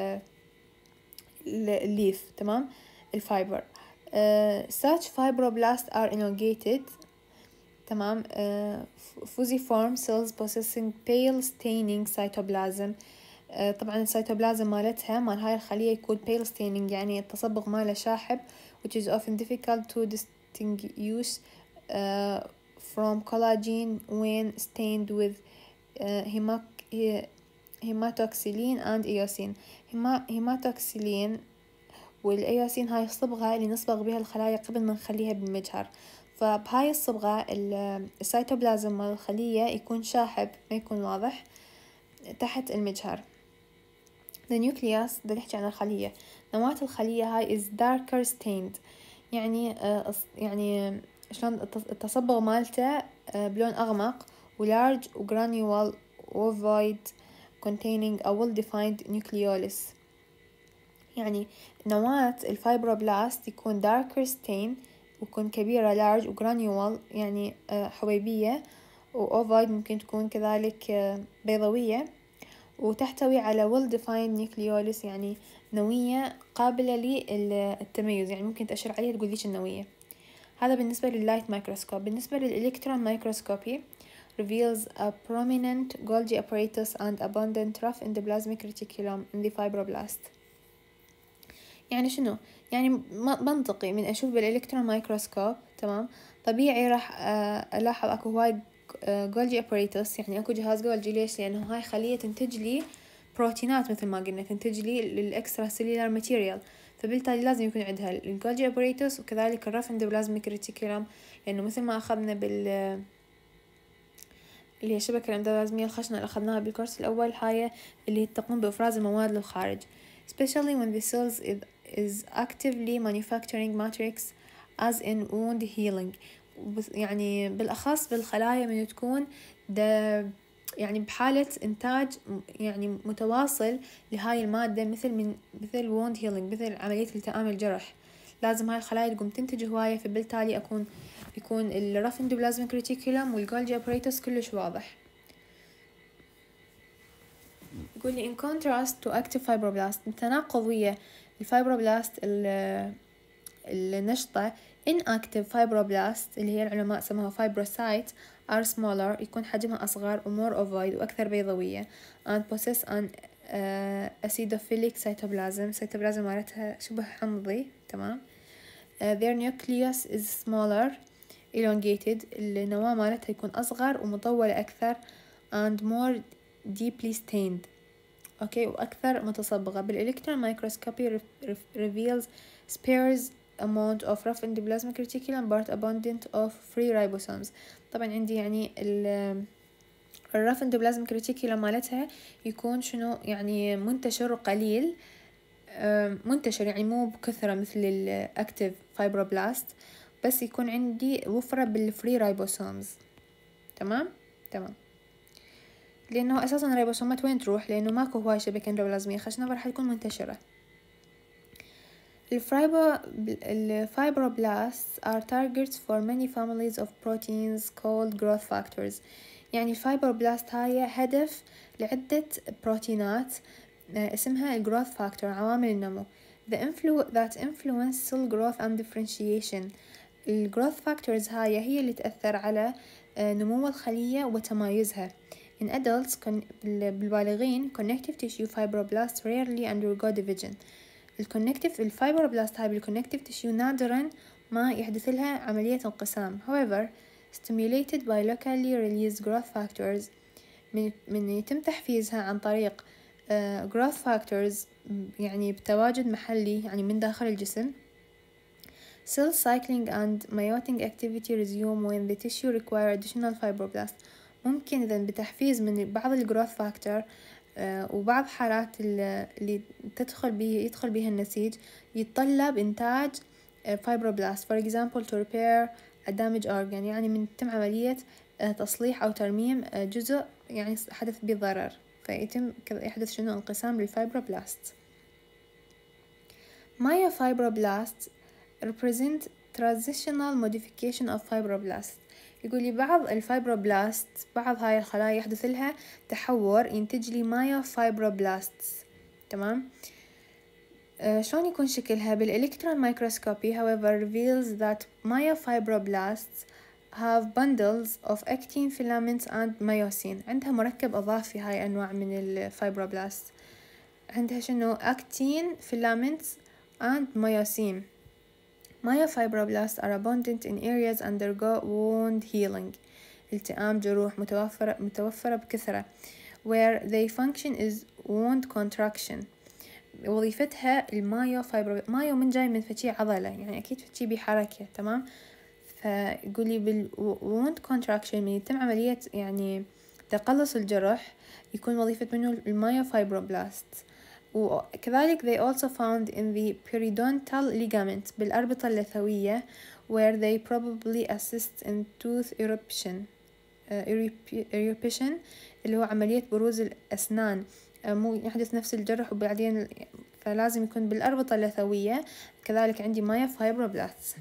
الليف، تمام، الفايبر. such fibroblasts are elongated، تمام، fusiform cells possessing pale staining cytoplasm. طبعا السيتوبلازم مال هاي الخلية يكون pale staining، يعني التصبغ ماله شاحب، which is often difficult to distinguish from collagen when stained with hematoxylin and eosin. hematoxylin والإيوسين هاي الصبغة اللي نصبغ بها الخلايا قبل ما نخليها بالمجهر، فبهاي الصبغة السيتوبلازم مال الخلية يكون شاحب ما يكون واضح تحت المجهر. The nucleus دا نحكي عن الخلية، نواة الخلية هاي is darker stained، يعني شلون التصبغ مالته بلون أغمق، large granule ovoid containing a well defined nucleolus. يعني نواة الفايبروبلاست يكون darker stain ويكون كبيرة large وجرانيول يعني حبيبية، وأوفايد ممكن تكون كذلك بيضوية، وتحتوي على well defined nucleolus يعني نوية قابلة للتميز، يعني ممكن تأشر عليها تقول ليش النوية. هذا بالنسبة لللايت مايكروسكوب. بالنسبة للإلكترون مايكروسكوبي reveals a prominent Golgi apparatus and abundant rough endoplasmic reticulum in the fibroblast. يعني شنو؟ يعني منطقي من أشوف بالإلكترون مايكروسكوب تمام، طبيعي راح ألاحظ أكو وايد جولجي apparatus، يعني أكو جهاز جولجي. ليش؟ لأنه هاي خلية تنتج لي بروتينات مثل ما قلنا، تنتج لي للإكسترا سيلولار ماتيريال، فبالتالي لازم يكون عندها الجولجي apparatus وكذلك الرف اندوبلازميك ريتيكولم، لأنه مثل ما أخذنا اللي هي الشبكة الأندوبلازمية الخشنة اللي أخذناها بالكورس الأول، هاي اللي تقوم بإفراز المواد للخارج especially when the cells is actively manufacturing matrix as in wound healing. يعني بالأخص بالخلايا من تكون يعني بحالة إنتاج يعني متواصل لهاي المادة، مثل wound healing، مثل عملية التئام الجرح، لازم هاي الخلايا تقوم تنتج هواية، فبالتالي يكون الرف اندوبلازميك ريتيكولم والجولجي apparatus كلش واضح. يقول لي in contrast to active fibroblast، بالتناقض ويا الفايبروبلاست النشطة inactive fibroblast اللي هي العلماء سموها fibrocyte are smaller، يكون حجمها أصغر وmore ovoid وأكثر بيضاوية and possess an acidophilic cytoplasm مالتها شبه حمضي تمام. their nucleus is smaller elongated، النواة مالتها يكون أصغر ومطولة أكثر and more deeply stained أوكي وأكثر متصبغة. بالإلكترون مايكروسكوبي reveals sparse amount of rough endoplasmic reticulum but abundant of free ribosomes. طبعا عندي يعني الرف اندوبلازميك ريتيكولم مالتها يكون شنو يعني منتشر وقليل، منتشر يعني مو بكثرة مثل الأكتيف فايبروبلاست، بس يكون عندي وفرة بالفري رايبوسومز. تمام لأنه أساسا الريبوسومات وين تروح؟ لأنه ماكو هواي شبكة اندوبلازمية خشنة راح تكون منتشرة. الفايبروبلاsts are targets for many families of proteins called growth factors. يعني الفايبروبلاست هاي هدف لعدة بروتينات اسمها الجروث فاكتور، عوامل النمو that influence cell growth and differentiation. الجروث فاكتورز هي اللي تأثر على نمو الخلية وتمايزها. In adults بالبالغين connective tissue fibroblasts rarely undergo division. الفايبروبلاست هاي بالconnective tissue نادرا ما يحدث لها عملية انقسام. However, stimulated by locally released growth factors، من يتم تحفيزها عن طريق growth factors يعني بتواجد محلي يعني من داخل الجسم. Cell cycling and meiotic activity resume when the tissue require additional fibroblasts. ممكن إذا بتحفيز من بعض الجروث فاكتور وبعض حالات اللي يدخل بها النسيج يتطلب إنتاج fibroblasts for example to repair a damaged organ، يعني من تتم عملية تصليح أو ترميم جزء يعني حدث به ضرر، يحدث شنو انقسام للفايبروبلاست. Myofibroblasts represent transitional modification of fibroblasts. يقول لي بعض الفايبروبلاست، بعض هاي الخلايا يحدث لها تحور ينتج لي مايوفايبروبلاستس. تمام شلون يكون شكلها؟ بالإلكترون مايكروسكوبي however reveals that myofibroblasts have bundles of actin filaments and myosin. عندها مركب إضافي هاي أنواع من الفايبروبلاست، عندها شنو actin filaments and myosin. Myofibroblasts are abundant in areas undergo wound healing، التئام جروح متوفرة بكثرة. where they function is wound contraction. وظيفتها مايو من جاي من فتشي عضلة، يعني أكيد فتشي بحركة تمام. فيقولي بالwound contraction من يتم عملية يعني تقلص الجرح يكون وظيفة منه المايوفايبروبلاست. وكذلك they also found in the periodontal ligament بالأربطة اللثوية where they probably assist in tooth eruption اللي هو عملية بروز الأسنان، مو يحدث نفس الجرح وبعدين فلازم يكون بالأربطة اللثوية. كذلك عندي مايوفايبروبلاست.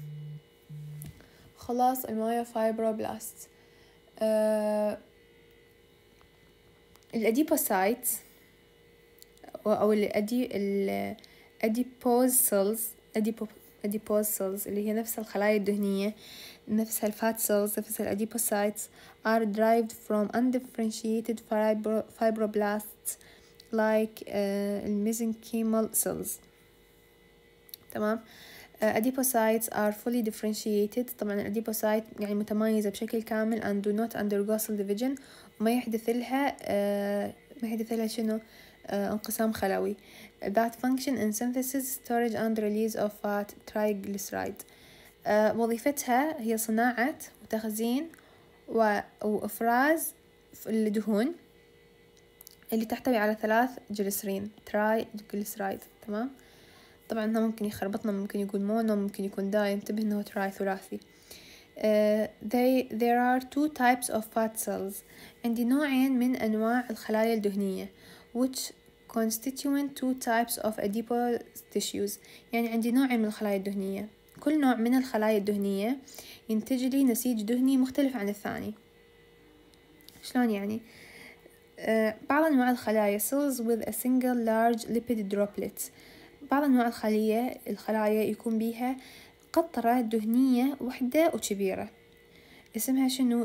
خلاص المايوفايبروبلاست الأديبوسايت أو الأديبوز سيلز اللي هي نفس الخلايا الدهنية، نفس الفات سيلز، نفس الأديبوسايتس are derived from undifferentiated fibroblasts like mesenchymal cells. تمام. adipocytes are fully differentiated. طبعا الأديبوسايت يعني متميزة بشكل كامل and do not undergo cell division، وما يحدث لها شنو انقسام خلوي. that function in synthesis, storage and release of fat triglyceride. وظيفتها هي صناعة وتخزين وإفراز الدهون اللي تحتوي على 3 جليسرين ترايجليسرايد. تمام. طبعا هنا ممكن يخربطنا، ممكن يقول مونو، ممكن يكون داي، انتبه انه تراي ثلاثي. there are 2 types of fat cells. عندي نوعين من أنواع الخلايا الدهنية which constituent 2 types of adipose tissues. يعني عندي نوعين من الخلايا الدهنية، كل نوع من الخلايا الدهنية ينتج لي نسيج دهني مختلف عن الثاني. شلون يعني؟ بعض أنواع الخلايا cells with a single large lipid droplet. بعض أنواع الخلايا يكون بيها قطرة دهنية وحدة وكبيرة، اسمها شنو؟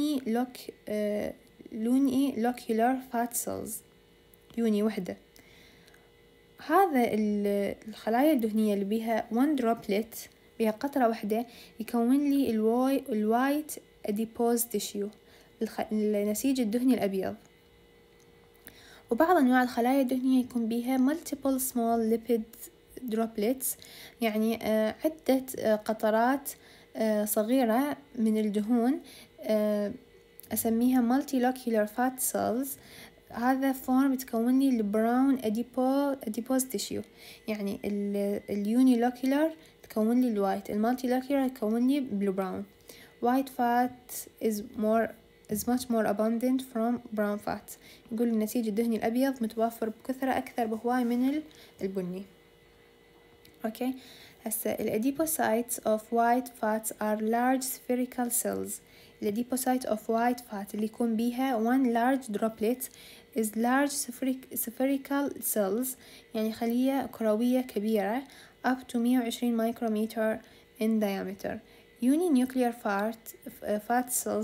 unilocular fat cells. يوني وحدة. هذا الخلايا الدهنية اللي بيها one droplet، بيها قطرة واحدة، يكون لي الوايت adipose tissue، النسيج الدهني الأبيض. وبعض أنواع الخلايا الدهنية يكون بيها multiple small lipid droplets، يعني عدة قطرات صغيرة من الدهون، أسميها multilocular fat cells. هذا فورم تكون لي البراون adipose tissue، يعني اليونيلوكيولار تكون لي الوايت، المالتيلوكيولار تكون لي blue brown. white fat is much more abundant from brown fat. يقول النسيج الدهني الأبيض متوفر بكثرة أكثر بهواي من البني. أوكي. هسه الأديبوسايتس of white fats are large spherical cells. الأديبوسايت of white fat اللي يكون بيها one large droplet is large spherical cells، يعني خلية كروية كبيرة up to 120 micrometer in diameter. Uninuclear fat cells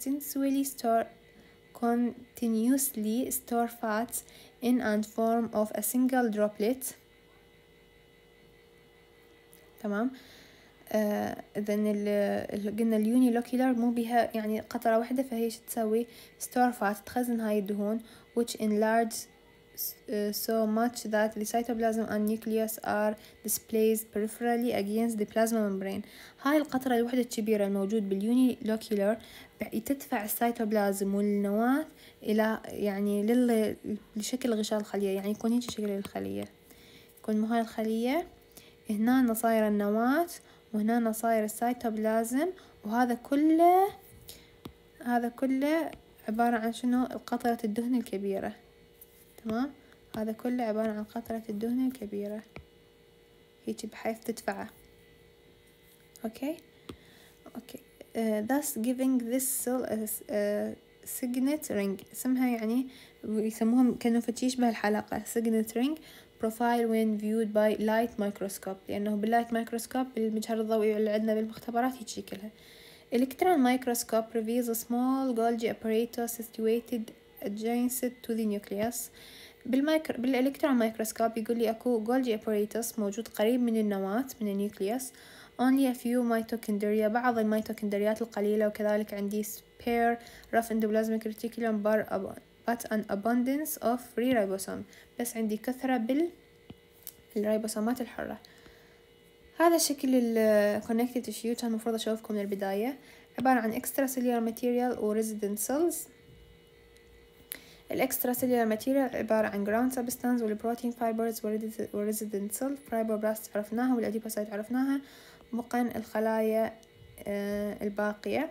continuously store fats in and form of a single droplet. تمام. إذن قلنا اليونيلوكيولار مو بها يعني قطرة واحدة، فهي شو تسوي؟ store fat، تخزن هاي الدهون which enlarge so much that the cytoplasm and nucleus are displaced peripherally against the plasma membrane. هاي القطرة الوحدة الكبيرة الموجود باليونيلوكيولار تدفع السيتوبلازم والنواة إلى يعني لشكل غشاء الخلية، يعني يكون هيك شكل الخلية، يكون هاي الخلية هنا صايرة النواة وهنا صاير السيتوبلازم، وهذا كله عبارة عن شنو؟ قطرة الدهن الكبيرة. تمام. هذا كله عبارة عن قطرة الدهن الكبيرة هيك بحيث تدفعه. اوكي. thus giving this cell a signet ring. اسمها يعني يسموها كأنه فتيشبه الحلقة signet ring profile when viewed by light microscope، لأنه باللايت مايكروسكوب بالمجهر الضوئي اللي عندنا بالمختبرات هيك شكلها. electron microscope reveals a small Golgi apparatus situated adjacent to the nucleus. بالإلكترون مايكروسكوب يقول لي أكو Golgi apparatus موجود قريب من النواة من النيوكليوس. only a few mitochondria، بعض الميتوكندريات القليلة، وكذلك عندي spare rough endoplasmic reticulum but an abundance of free ribosome، بس عندي كثرة بالريبوسومات الحرة. هذا شكل ال connective tissue كان المفروض أشوفكم من البداية، عبارة عن extracellular material و resident cells. extracellular material عبارة عن ground substance والبروتين fibers و resident cell. fibroblasts عرفناها والأديبوسايت عرفناها، بقى الخلايا الباقية.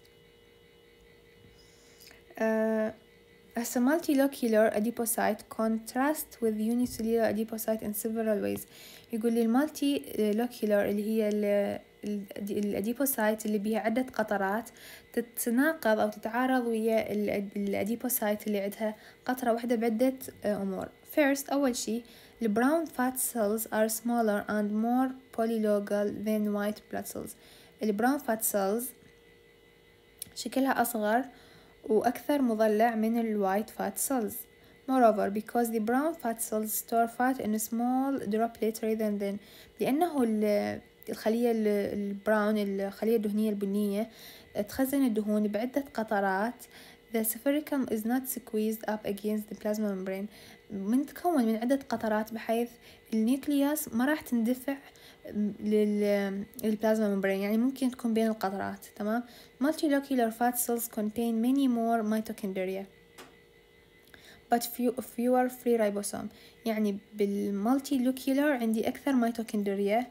A multilocular adipocyte contrast with unicellular adipocyte in several ways. يقول لي المالتيلوكيولار اللي هي الاديبوسايت اللي بيها عدة قطرات تتناقض أو تتعارض ويا الاديبوسايت اللي عندها قطرة واحدة بعدة أمور. First أول شي the brown fat cells are smaller and more polylogal than white blood cells. the brown fat cells شكلها أصغر وأكثر مضلع من ال white fat cells. Moreover, because the brown fat cells store fat in a small droplet rather than لأنه الخلية البراون الخلية الدهنية البنية تخزن الدهون بعدة قطرات. The sphericum is not squeezed up against the plasma membrane. تكون من عدة قطرات بحيث النيوكليوس ما راح تندفع للبلازما ممبرين، يعني ممكن تكون بين القطرات. تمام. Multilocular fat cells contain many more mitochondria but fewer free ribosome. يعني بالمالتيلوكيولر عندي أكثر ميتوكوندريا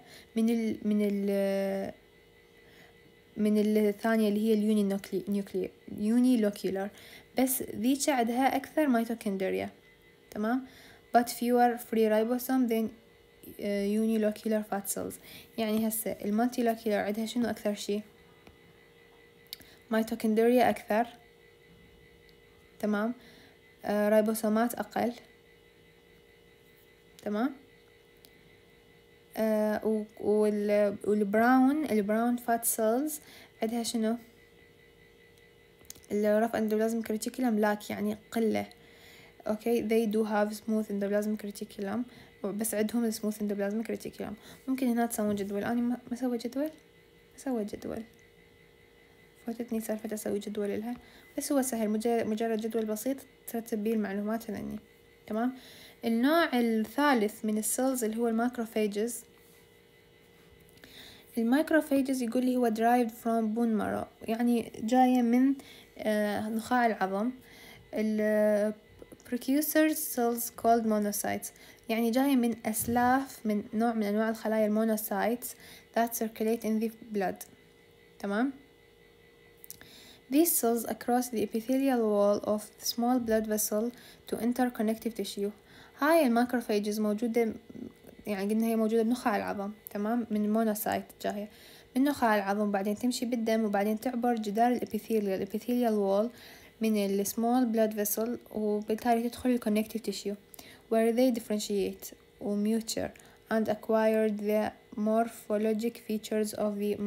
من الثانية اللي هي اليونيلوكيولر، بس ذيك عندها أكثر ميتوكوندريا. تمام. but fewer free ribosome than unilocular fat cells. يعني هسه المالتيلوكيولر عندها شنو أكثر شي؟ ميتوكوندريا أكثر. تمام. رايبوسومات أقل. تمام. والبراون فات سيلز عندها شنو؟ الرف اندوبلازميك ريتيكولم لاك يعني قلة. اوكي they do have smooth endoplasmic reticulum بس عندهم smooth endoplasmic reticulum. ممكن هنا تسوون جدول. أنا ما سويت جدول فاتتني سالفة أسوي جدول لها، بس هو سهل مجرد جدول بسيط ترتب بيه المعلومات هذني. تمام. النوع الثالث من السيلز اللي هو الماكروفاجز. المايكروفاجز يقول لي هو derived from bone marrow، يعني جاية من نخاع العظم. ال precursor cells called monocytes، يعني جاية من أسلاف من نوع من أنواع الخلايا المونوسايتس that circulate in the blood. تمام. These cells across the epithelial wall of the small blood vessel to enter connective tissue. هاي الماكروفاجز موجودة، يعني قلنا هي موجودة بنخاع العظم. تمام. من المونوسايت جاية من نخاع العظم، بعدين تمشي بالدم وبعدين تعبر جدار الابيثيليال وول من السمول بلاد فيسل، وبالتالي تدخل الكونكتيف تيشيو where they differentiate وmuture and acquired the morphologic features of the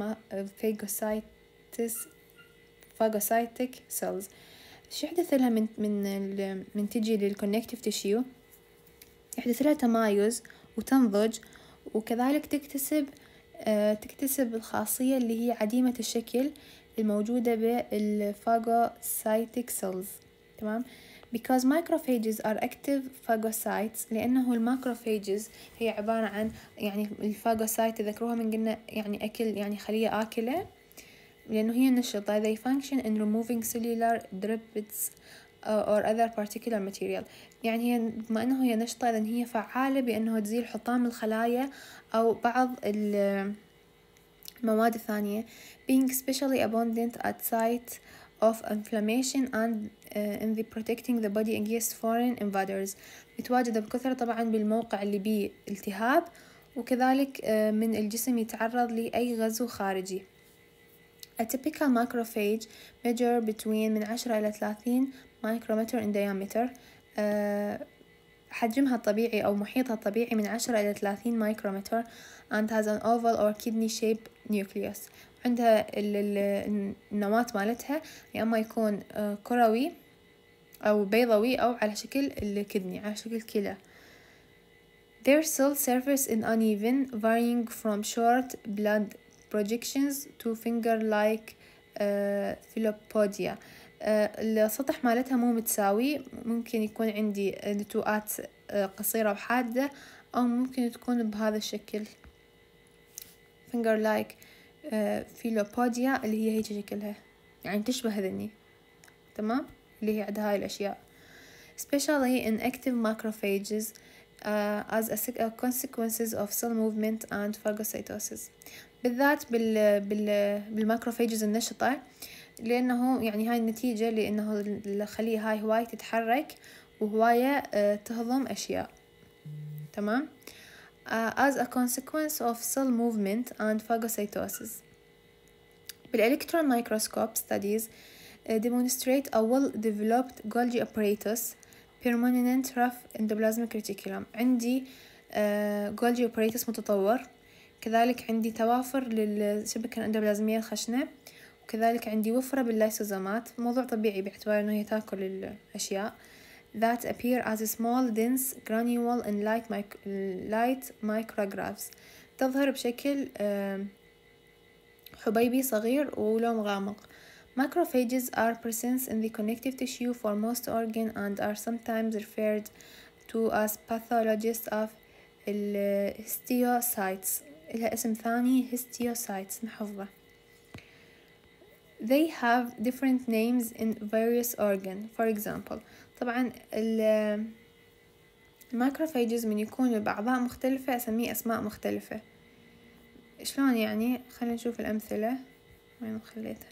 phagocytic cells. شو يحدث لها من تجي للكونكتيف تيشيو؟ يحدث لها تمايز وتنضج، وكذلك تكتسب الخاصية اللي هي عديمة الشكل الموجودة بالفاغوسايتيك سيلز. تمام. because macrophages are active phagocytes، لأنه الماكروفاجز هي عبارة عن يعني الفاغوسايت تذكروها من قلنا يعني أكل، يعني خلية آكلة، لأنه هي نشطة. they function in removing cellular drippings or other particular material. يعني هي بما أنه هي نشطة إذن هي فعالة بأنه تزيل حطام الخلايا أو بعض المواد الثانية. being especially abundant at site of inflammation and in the protecting the body against foreign invaders. متواجدة بكثرة طبعا بالموقع اللي بيه التهاب، وكذلك من الجسم يتعرض لأي غزو خارجي. A typical macrophage measure between من 10 إلى 30 micrometer in diameter. حجمها الطبيعي أو محيطها الطبيعي من 10 إلى 30 مايكرومتر and has an oval or kidney shaped nucleus. عندها النواة مالتها يا أما يكون كروي أو بيضوي أو على شكل الكدني، على شكل كلى. Their cell surface is uneven, varying from short blood projections to finger-like philopodia. السطح مالتها مو متساوي، ممكن يكون عندي نتوءات قصيرة وحادة، أو ممكن تكون بهذا الشكل finger-like philopodia اللي هي هيك شكلها، يعني تشبه هذني. تمام. اللي هي عندها هاي الأشياء. especially in active macrophages as a consequences of cell movement and phagocytosis. بالذات بالماكروفاجز النشطة، لأنه يعني هاي النتيجة لأنه الخلية هاي هواية تتحرك وهواية تهضم أشياء. تمام. as a consequence of cell movement and phagocytosis. بالإلكترون microscope studies demonstrate a well-developed Golgi apparatus permanent rough endoplasmic reticulum. عندي جولجي أوبريتس متطور، كذلك عندي توافر للشبكة الأندوبلازمية الخشنة، وكذلك عندي وفرة باللايسوزومات، موضوع طبيعي باعتبار إنه هي تاكل الأشياء that appear as small dense granule and light micrographs، تظهر بشكل حبيبي صغير ولون غامق. Macrophages are present in the connective tissue for most organ and are sometimes referred to as pathologists of histiocytes. لها اسم ثاني histiocytes نحفظه. They have different names in various organ. For example، طبعا الماكروفاجز من يكون بأعضاء مختلفة أسميه أسماء مختلفة. شلون يعني؟ خلينا نشوف الأمثلة. وين خليتها؟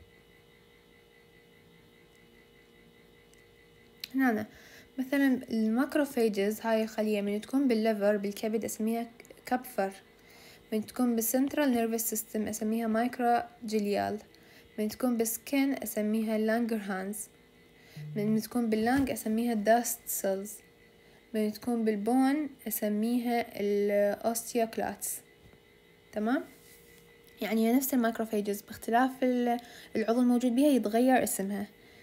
هنا مثلا الماكروفاجز هاي الخلية من تكون بالليفر بالكبد أسميها كابفر، من تكون بالسنترال نيرفس سيستم أسميها مايكروجيليال، من تكون بالسكن أسميها لانجرهانز، من تكون باللانج أسميها داست سيلز، من تكون بالبون أسميها الأوستيوكلاتس. تمام؟ يعني نفس الماكروفاجز باختلاف العضو الموجود بها يتغير اسمها.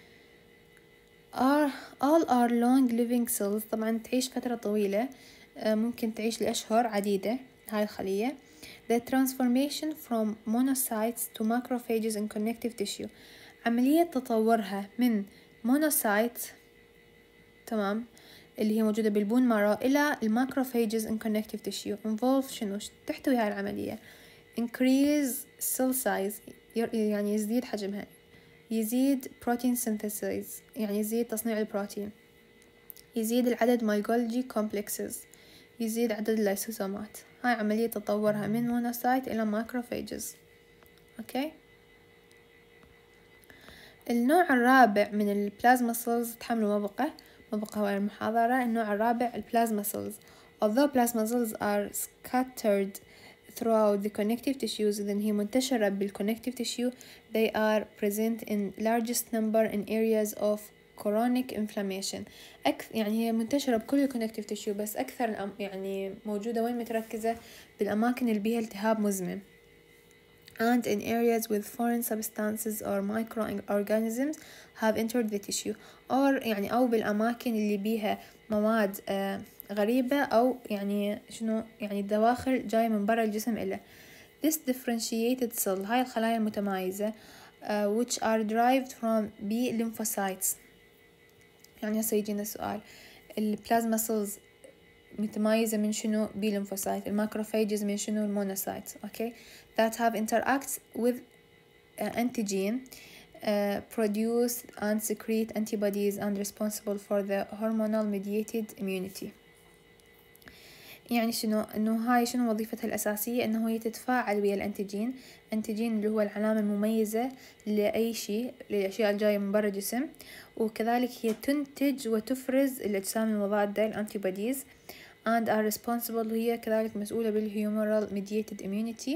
all are long living cells، طبعا تعيش فترة طويلة، ممكن تعيش لأشهر عديدة هاي الخلية. the transformation from monocytes to macrophages in connective tissue، عملية تطورها من monocyte تمام اللي هي موجودة بالبون مارو إلى الماكروفاجز in connective tissue involve شنو تحتوي هاي العملية؟ increase cell size يعني يزيد حجمها، يزيد protein synthesis يعني يزيد تصنيع البروتين، يزيد العدد مال جولجي complexes، يزيد عدد اللايسوسومات. هاي عملية تطورها من مونوسايت إلى ماكروفاجز. أوكي. النوع الرابع من البلازما سيلز تحمل مبقى هو المحاضرة. النوع الرابع البلازما سيلز. although plasma cells are scattered throughout the connective tissues، إذن هي منتشرة بالconnective tissue، they are present in largest number in areas of chronic inflammation. يعني هي منتشرة بكل الconnective tissue، بس أكثر يعني موجودة وين متركزة؟ بالأماكن اللي بيها التهاب مزمن. and in areas with foreign substances or microorganisms have entered the tissue، يعني أو بالأماكن اللي بيها مواد غريبة أو يعني شنو يعني الدواخل جاية من برا الجسم إله. this differentiated cell، هاي الخلايا المتمايزة which are derived from B lymphocytes. يعني هسه يجينا سؤال، البلازما سيلز متمايزة من شنو؟ B lymphocyte. الماكروفاجز من شنو؟ المونوسايت. okay that have interacts with antigen produce and secrete antibodies and responsible for the hormonal mediated immunity. يعني شنو؟ انه هاي شنو وظيفتها الاساسية؟ انه هي تتفاعل ويا الانتيجين اللي هو العلامة المميزة لأي شيء للأشياء الجاية من برا الجسم، وكذلك هي تنتج وتفرز الأجسام المضادة الانتيبوديز and are responsible، هي كذلك مسؤولة بالhumoral mediated immunity.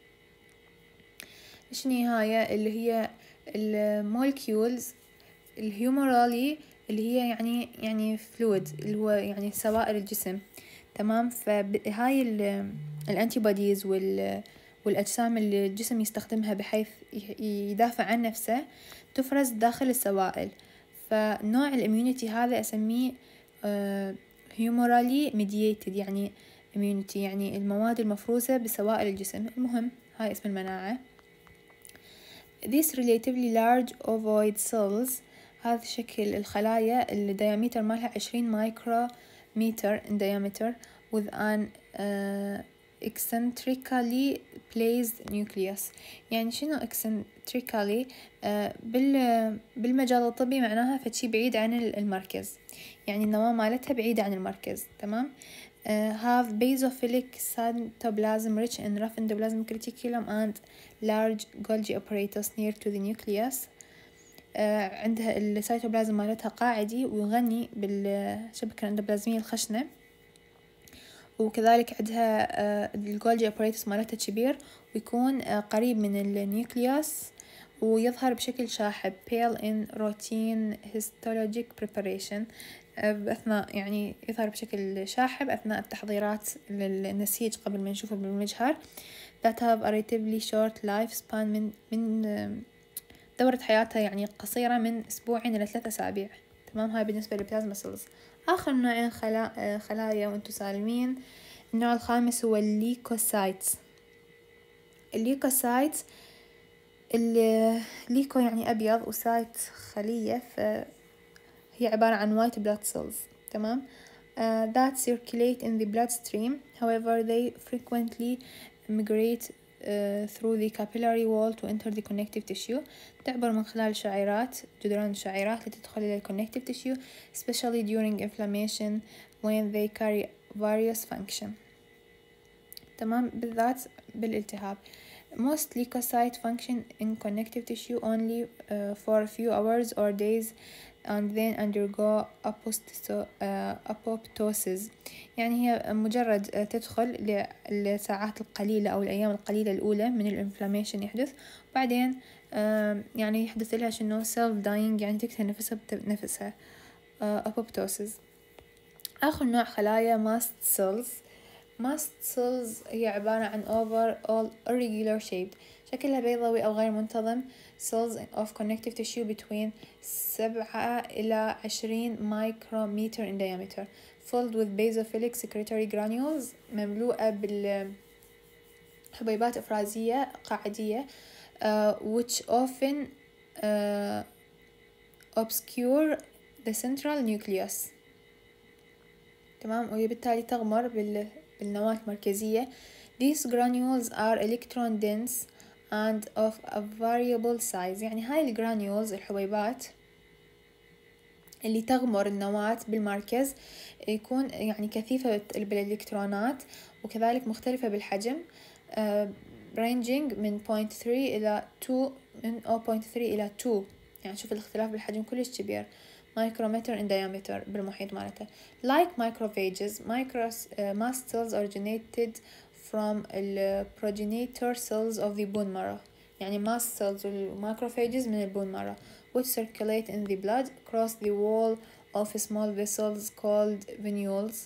شنو هاي؟ اللي هي المولكيولز الهيومورالي اللي هي يعني فلويد اللي هو يعني سوائل الجسم. تمام. فهاي الانتيبوديز والأجسام اللي الجسم يستخدمها بحيث يدافع عن نفسه تفرز داخل السوائل. فنوع الاميونيتي هذا أسميه humorally mediated، يعني immunity يعني المواد المفروزة بسوائل الجسم. المهم هاي اسم المناعة. These relatively large ovoid cells، هذا شكل الخلايا اللي diameter مالها 20 micrometer in diameter with an eccentrically placed nucleus. يعني شنو eccentrically؟ بالمجال الطبي معناها فشي بعيد عن المركز، يعني النواة مالتها بعيدة عن المركز. تمام. have basophilic cytoplasm rich in rough endoplasmic reticulum and large Golgi apparatus near to the nucleus. عندها السيتوبلازم مالتها قاعدي ويغني بالشبكة الأندوبلازمية الخشنة، وكذلك عندها الجولجي apparatus مالتها كبير ويكون قريب من النيوكليوس، ويظهر بشكل شاحب pale in routine histologic preparation أثناء يعني يظهر بشكل شاحب أثناء التحضيرات للنسيج قبل ما نشوفه بالمجهر that have a relatively short lifespan من دورة حياتها يعني قصيرة من أسبوعين إلى 3 أسابيع. تمام. هاي بالنسبة للبلازما سيلز. آخر نوعين خلايا وانتو سالمين. النوع الخامس هو الليكوسايتس. الليكوسايتس الليكو يعني أبيض وسايت خلية، فهي عبارة عن white blood cells. تمام. that circulate in the bloodstream. However, they frequently migrate through the capillary wall to enter the connective tissue. تعبر من خلال جدران الشعيرات لتدخل إلى connective tissue, especially during inflammation when they carry various function. تمام. بالذات بالالتهاب. Most leukocytes function in connective tissue only for a few hours or days and then undergo apoptosis. يعني هي مجرد تدخل للساعات القليلة أو الأيام القليلة الأولى من الانفلاميشن يحدث، وبعدين يعني يحدث لها شنو self dying، يعني تقتل نفسها بنفسها apoptosis. آخر نوع خلايا mast cells. mast cells هي عبارة عن overall irregular shaped، شكلها بيضاوي أو غير منتظم، cells of connective tissue between 7 إلى 20 micrometer in diameter, filled with basophilic secretory granules، مملوءة بالحبيبات إفرازية قاعدية which often obscure the central nucleus. تمام. وبالتالي تغمر بالنواة المركزية. These granules are electron dense and of a variable size. يعني هاي الجرانيولز الحبيبات اللي تغمر النواة بالمركز يكون يعني كثيفة بالإلكترونات، وكذلك مختلفة بالحجم ranging من 0.3 إلى 2 من 0.3 إلى 2. يعني شوف الاختلاف بالحجم كلش كبير. micrometer in diameter بالمحيط مالته. Like macrophages, mast cells originated from the progenitor cells of the bone marrow. يعني mast cells والmacrophages من البون marrow which circulate in the blood across the wall of small vessels called venules.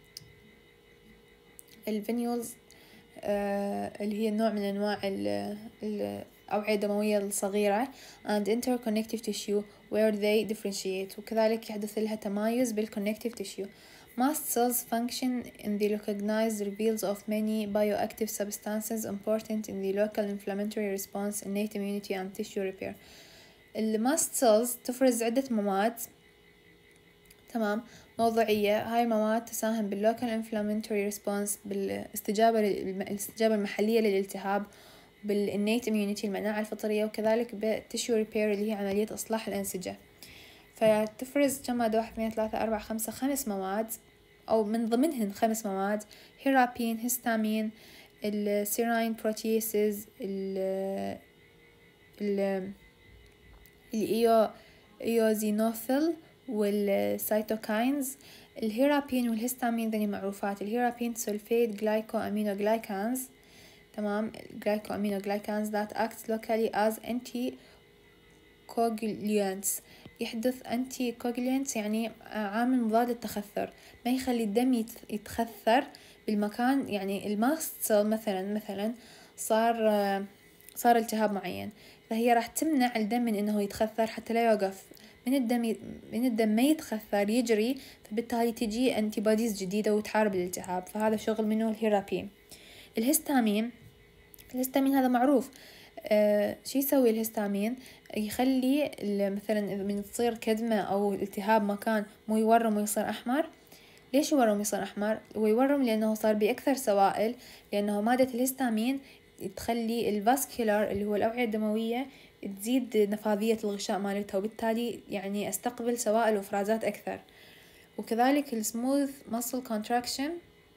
الفينيولز اللي هي نوع من أنواع الأوعية الدموية الصغيرة and interconnective tissue where they differentiate. وكذلك يحدث لها تمايز بالconnective tissue. Mast cells function in the recognized reveals of many bioactive substances important in the local inflammatory response, innate immunity and tissue repair. الماست سيلز تفرز عدة مواد تمام موضعية. هاي المواد تساهم باللوكال انفلاماتوري ريسبونس، بالاستجابة المحلية للالتهاب، بالإنيت immunity المناعة الفطرية، وكذلك بالتيشو ريبير اللي هي عملية إصلاح الأنسجة. فتفرز كم مادة؟ 1 2 3 4 5 5 مواد، أو من ضمنهن 5 مواد: هيرابين، هيستامين، السيراين بروتيسز، الإيوزينوفيل والسيتوكاينز. الهيرابين والهستامين ذني معروفات. الهيرابين سلفيت جلايكو أمينو جلايكانز. تمام. جلايكو أمينو جلايكانز that acts locally as anticoagulants. يحدث anticoagulants يعني عامل مضاد للتخثر، ما يخلي الدم يتخثر بالمكان. يعني الماست سيل مثلا صار التهاب معين، فهي راح تمنع الدم من انه يتخثر حتى لا يوقف من الدم ما يتخثر يجري، فبالتالي تجي انتيبوديز جديدة وتحارب الالتهاب. فهذا شغل منه الهيرابين. الهستامين هذا معروف. شو يسوي الهستامين؟ يخلي مثلا من تصير كدمة او التهاب مكان مو يورم ويصير احمر. ليش يورم ويصير احمر؟ ويورم لانه صار باكثر سوائل، لانه مادة الهستامين تخلي الفاسكولار اللي هو الأوعية الدموية تزيد نفاذية الغشاء مالتها، وبالتالي يعني استقبل سوائل وافرازات اكثر. وكذلك السموث ماسل كونتراكشن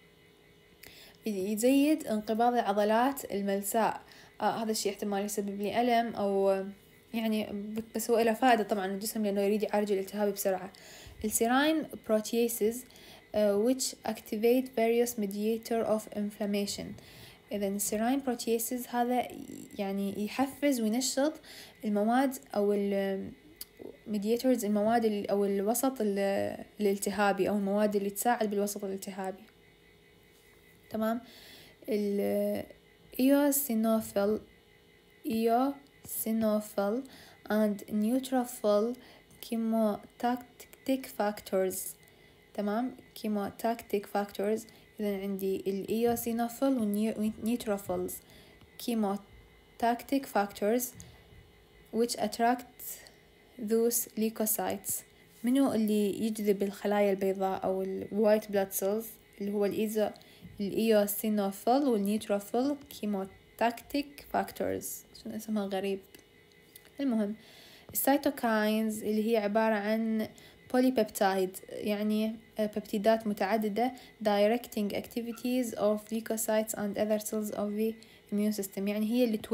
يزيد انقباض العضلات الملساء. هذا الشيء احتمال يسبب لي ألم أو يعني بس هو له فائدة طبعا الجسم لأنه يريد يعالج الالتهاب بسرعة. السيراين proteases which activate various mediator of inflammation. إذا السيراين بروتياسز هذا يعني يحفز وينشط المواد أو mediators، المواد أو الوسط الالتهابي أو المواد اللي تساعد بالوسط الالتهابي. تمام. eosinophil and neutrophil chemotactic factors. تمام. chemotactic factors. إذا عندي eosinophil والneutrophils chemotactic factors which attract those leukocytes. منو اللي يجذب الخلايا البيضاء أو white blood cells؟ اللي هو eosinophil والneutrophil chemotactic factors. شنو اسمها غريب. المهم السيتوكاينز اللي هي عبارة عن polypeptide، يعني ببتيدات متعددة directing activities of leukocytes and other cells of the immune system، يعني هي اللي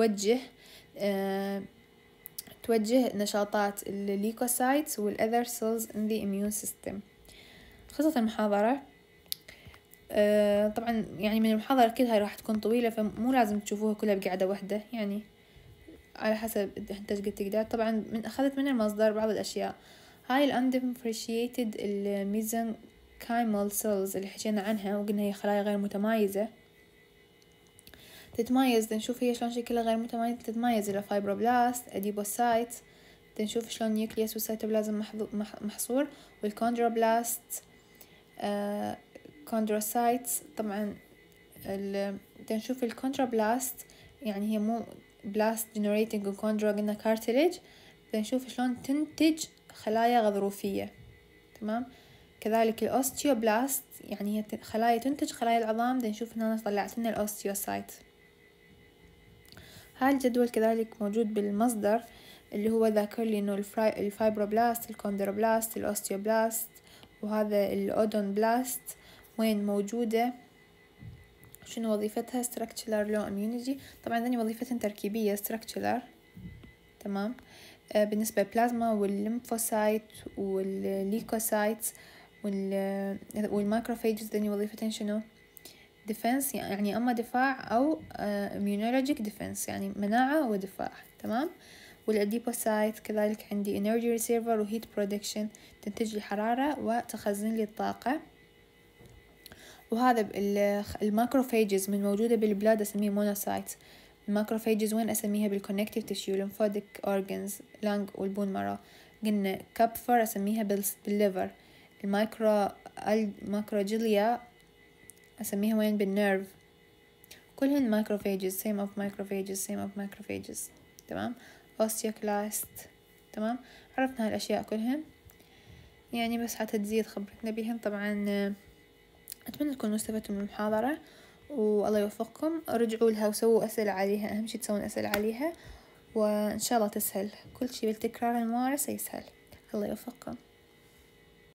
توجه نشاطات الليكوسايتس والother cells in the immune system. خلصت المحاضرة. طبعا يعني من المحاضرة كلها راح تكون طويلة، فمو لازم تشوفوها كلها بقعدة واحدة، يعني على حسب انت قد تقدر. طبعا أخذت من المصدر بعض الأشياء. هاي ال undifferentiated mesenchymal cells اللي حكينا عنها وقلنا هي خلايا غير متمايزة، تتمايز. نشوف هي شلون شكلها غير متمايز. تتمايز إلى فايبروبلاست، أديبوسايت، نشوف شلون نيوكليوس والسيتوبلازم محصور، والكوندروبلاست، كوندروسايتس. طبعا نشوف الكوندروبلاست يعني هي مو بلاست generating وكوندرو قلنا كارتليج، نشوف شلون تنتج خلايا غضروفية. تمام. كذلك الأوستيوبلاست يعني هي خلايا تنتج خلايا العظام، نشوف هنا طلعت لنا الأوستيوسايت. هاي الجدول كذلك موجود بالمصدر اللي هو ذاكر لي إنه الفايبروبلاست، الكوندروبلاست، الأوستيوبلاست، وهذا الأودونبلاست وين موجودة، شنو وظيفتها. structular low immunity. طبعا ذني وظيفتها تركيبية structular. تمام. بالنسبة للبلازما والليمفوسايت والليكوسايت والماكروفاجز ذني وظيفتين شنو؟ defense، يعني أما دفاع أو immunologic defense، يعني مناعة ودفاع. تمام. والأديبوسايت كذلك عندي energy reservoir وheat production، تنتج لي حرارة وتخزن لي الطاقة. وهذا الماكروفاجز من موجودة بالبلاد أسميه مونوسايت. الماكروفاجز وين أسميها؟ بالكونكتيف تيشيو، ليمفوديك أورجنز، لانج والبون مارو. قلنا كابفر أسميها بالليفر. الماكروجيليا أسميها وين؟ بالنيرف. كلهن ماكروفاجز same of macrophages. تمام. osteoclast. تمام. عرفنا هالأشياء كلهن يعني، بس حتى تزيد خبرتنا بيهن. طبعا أتمنى تكونوا استفدتوا من المحاضرة والله يوفقكم. رجعوا لها وسووا أسئلة عليها، أهم شي تسوون أسئلة عليها وإن شاء الله تسهل. كل شي بالتكرار الممارسة يسهل. الله يوفقكم.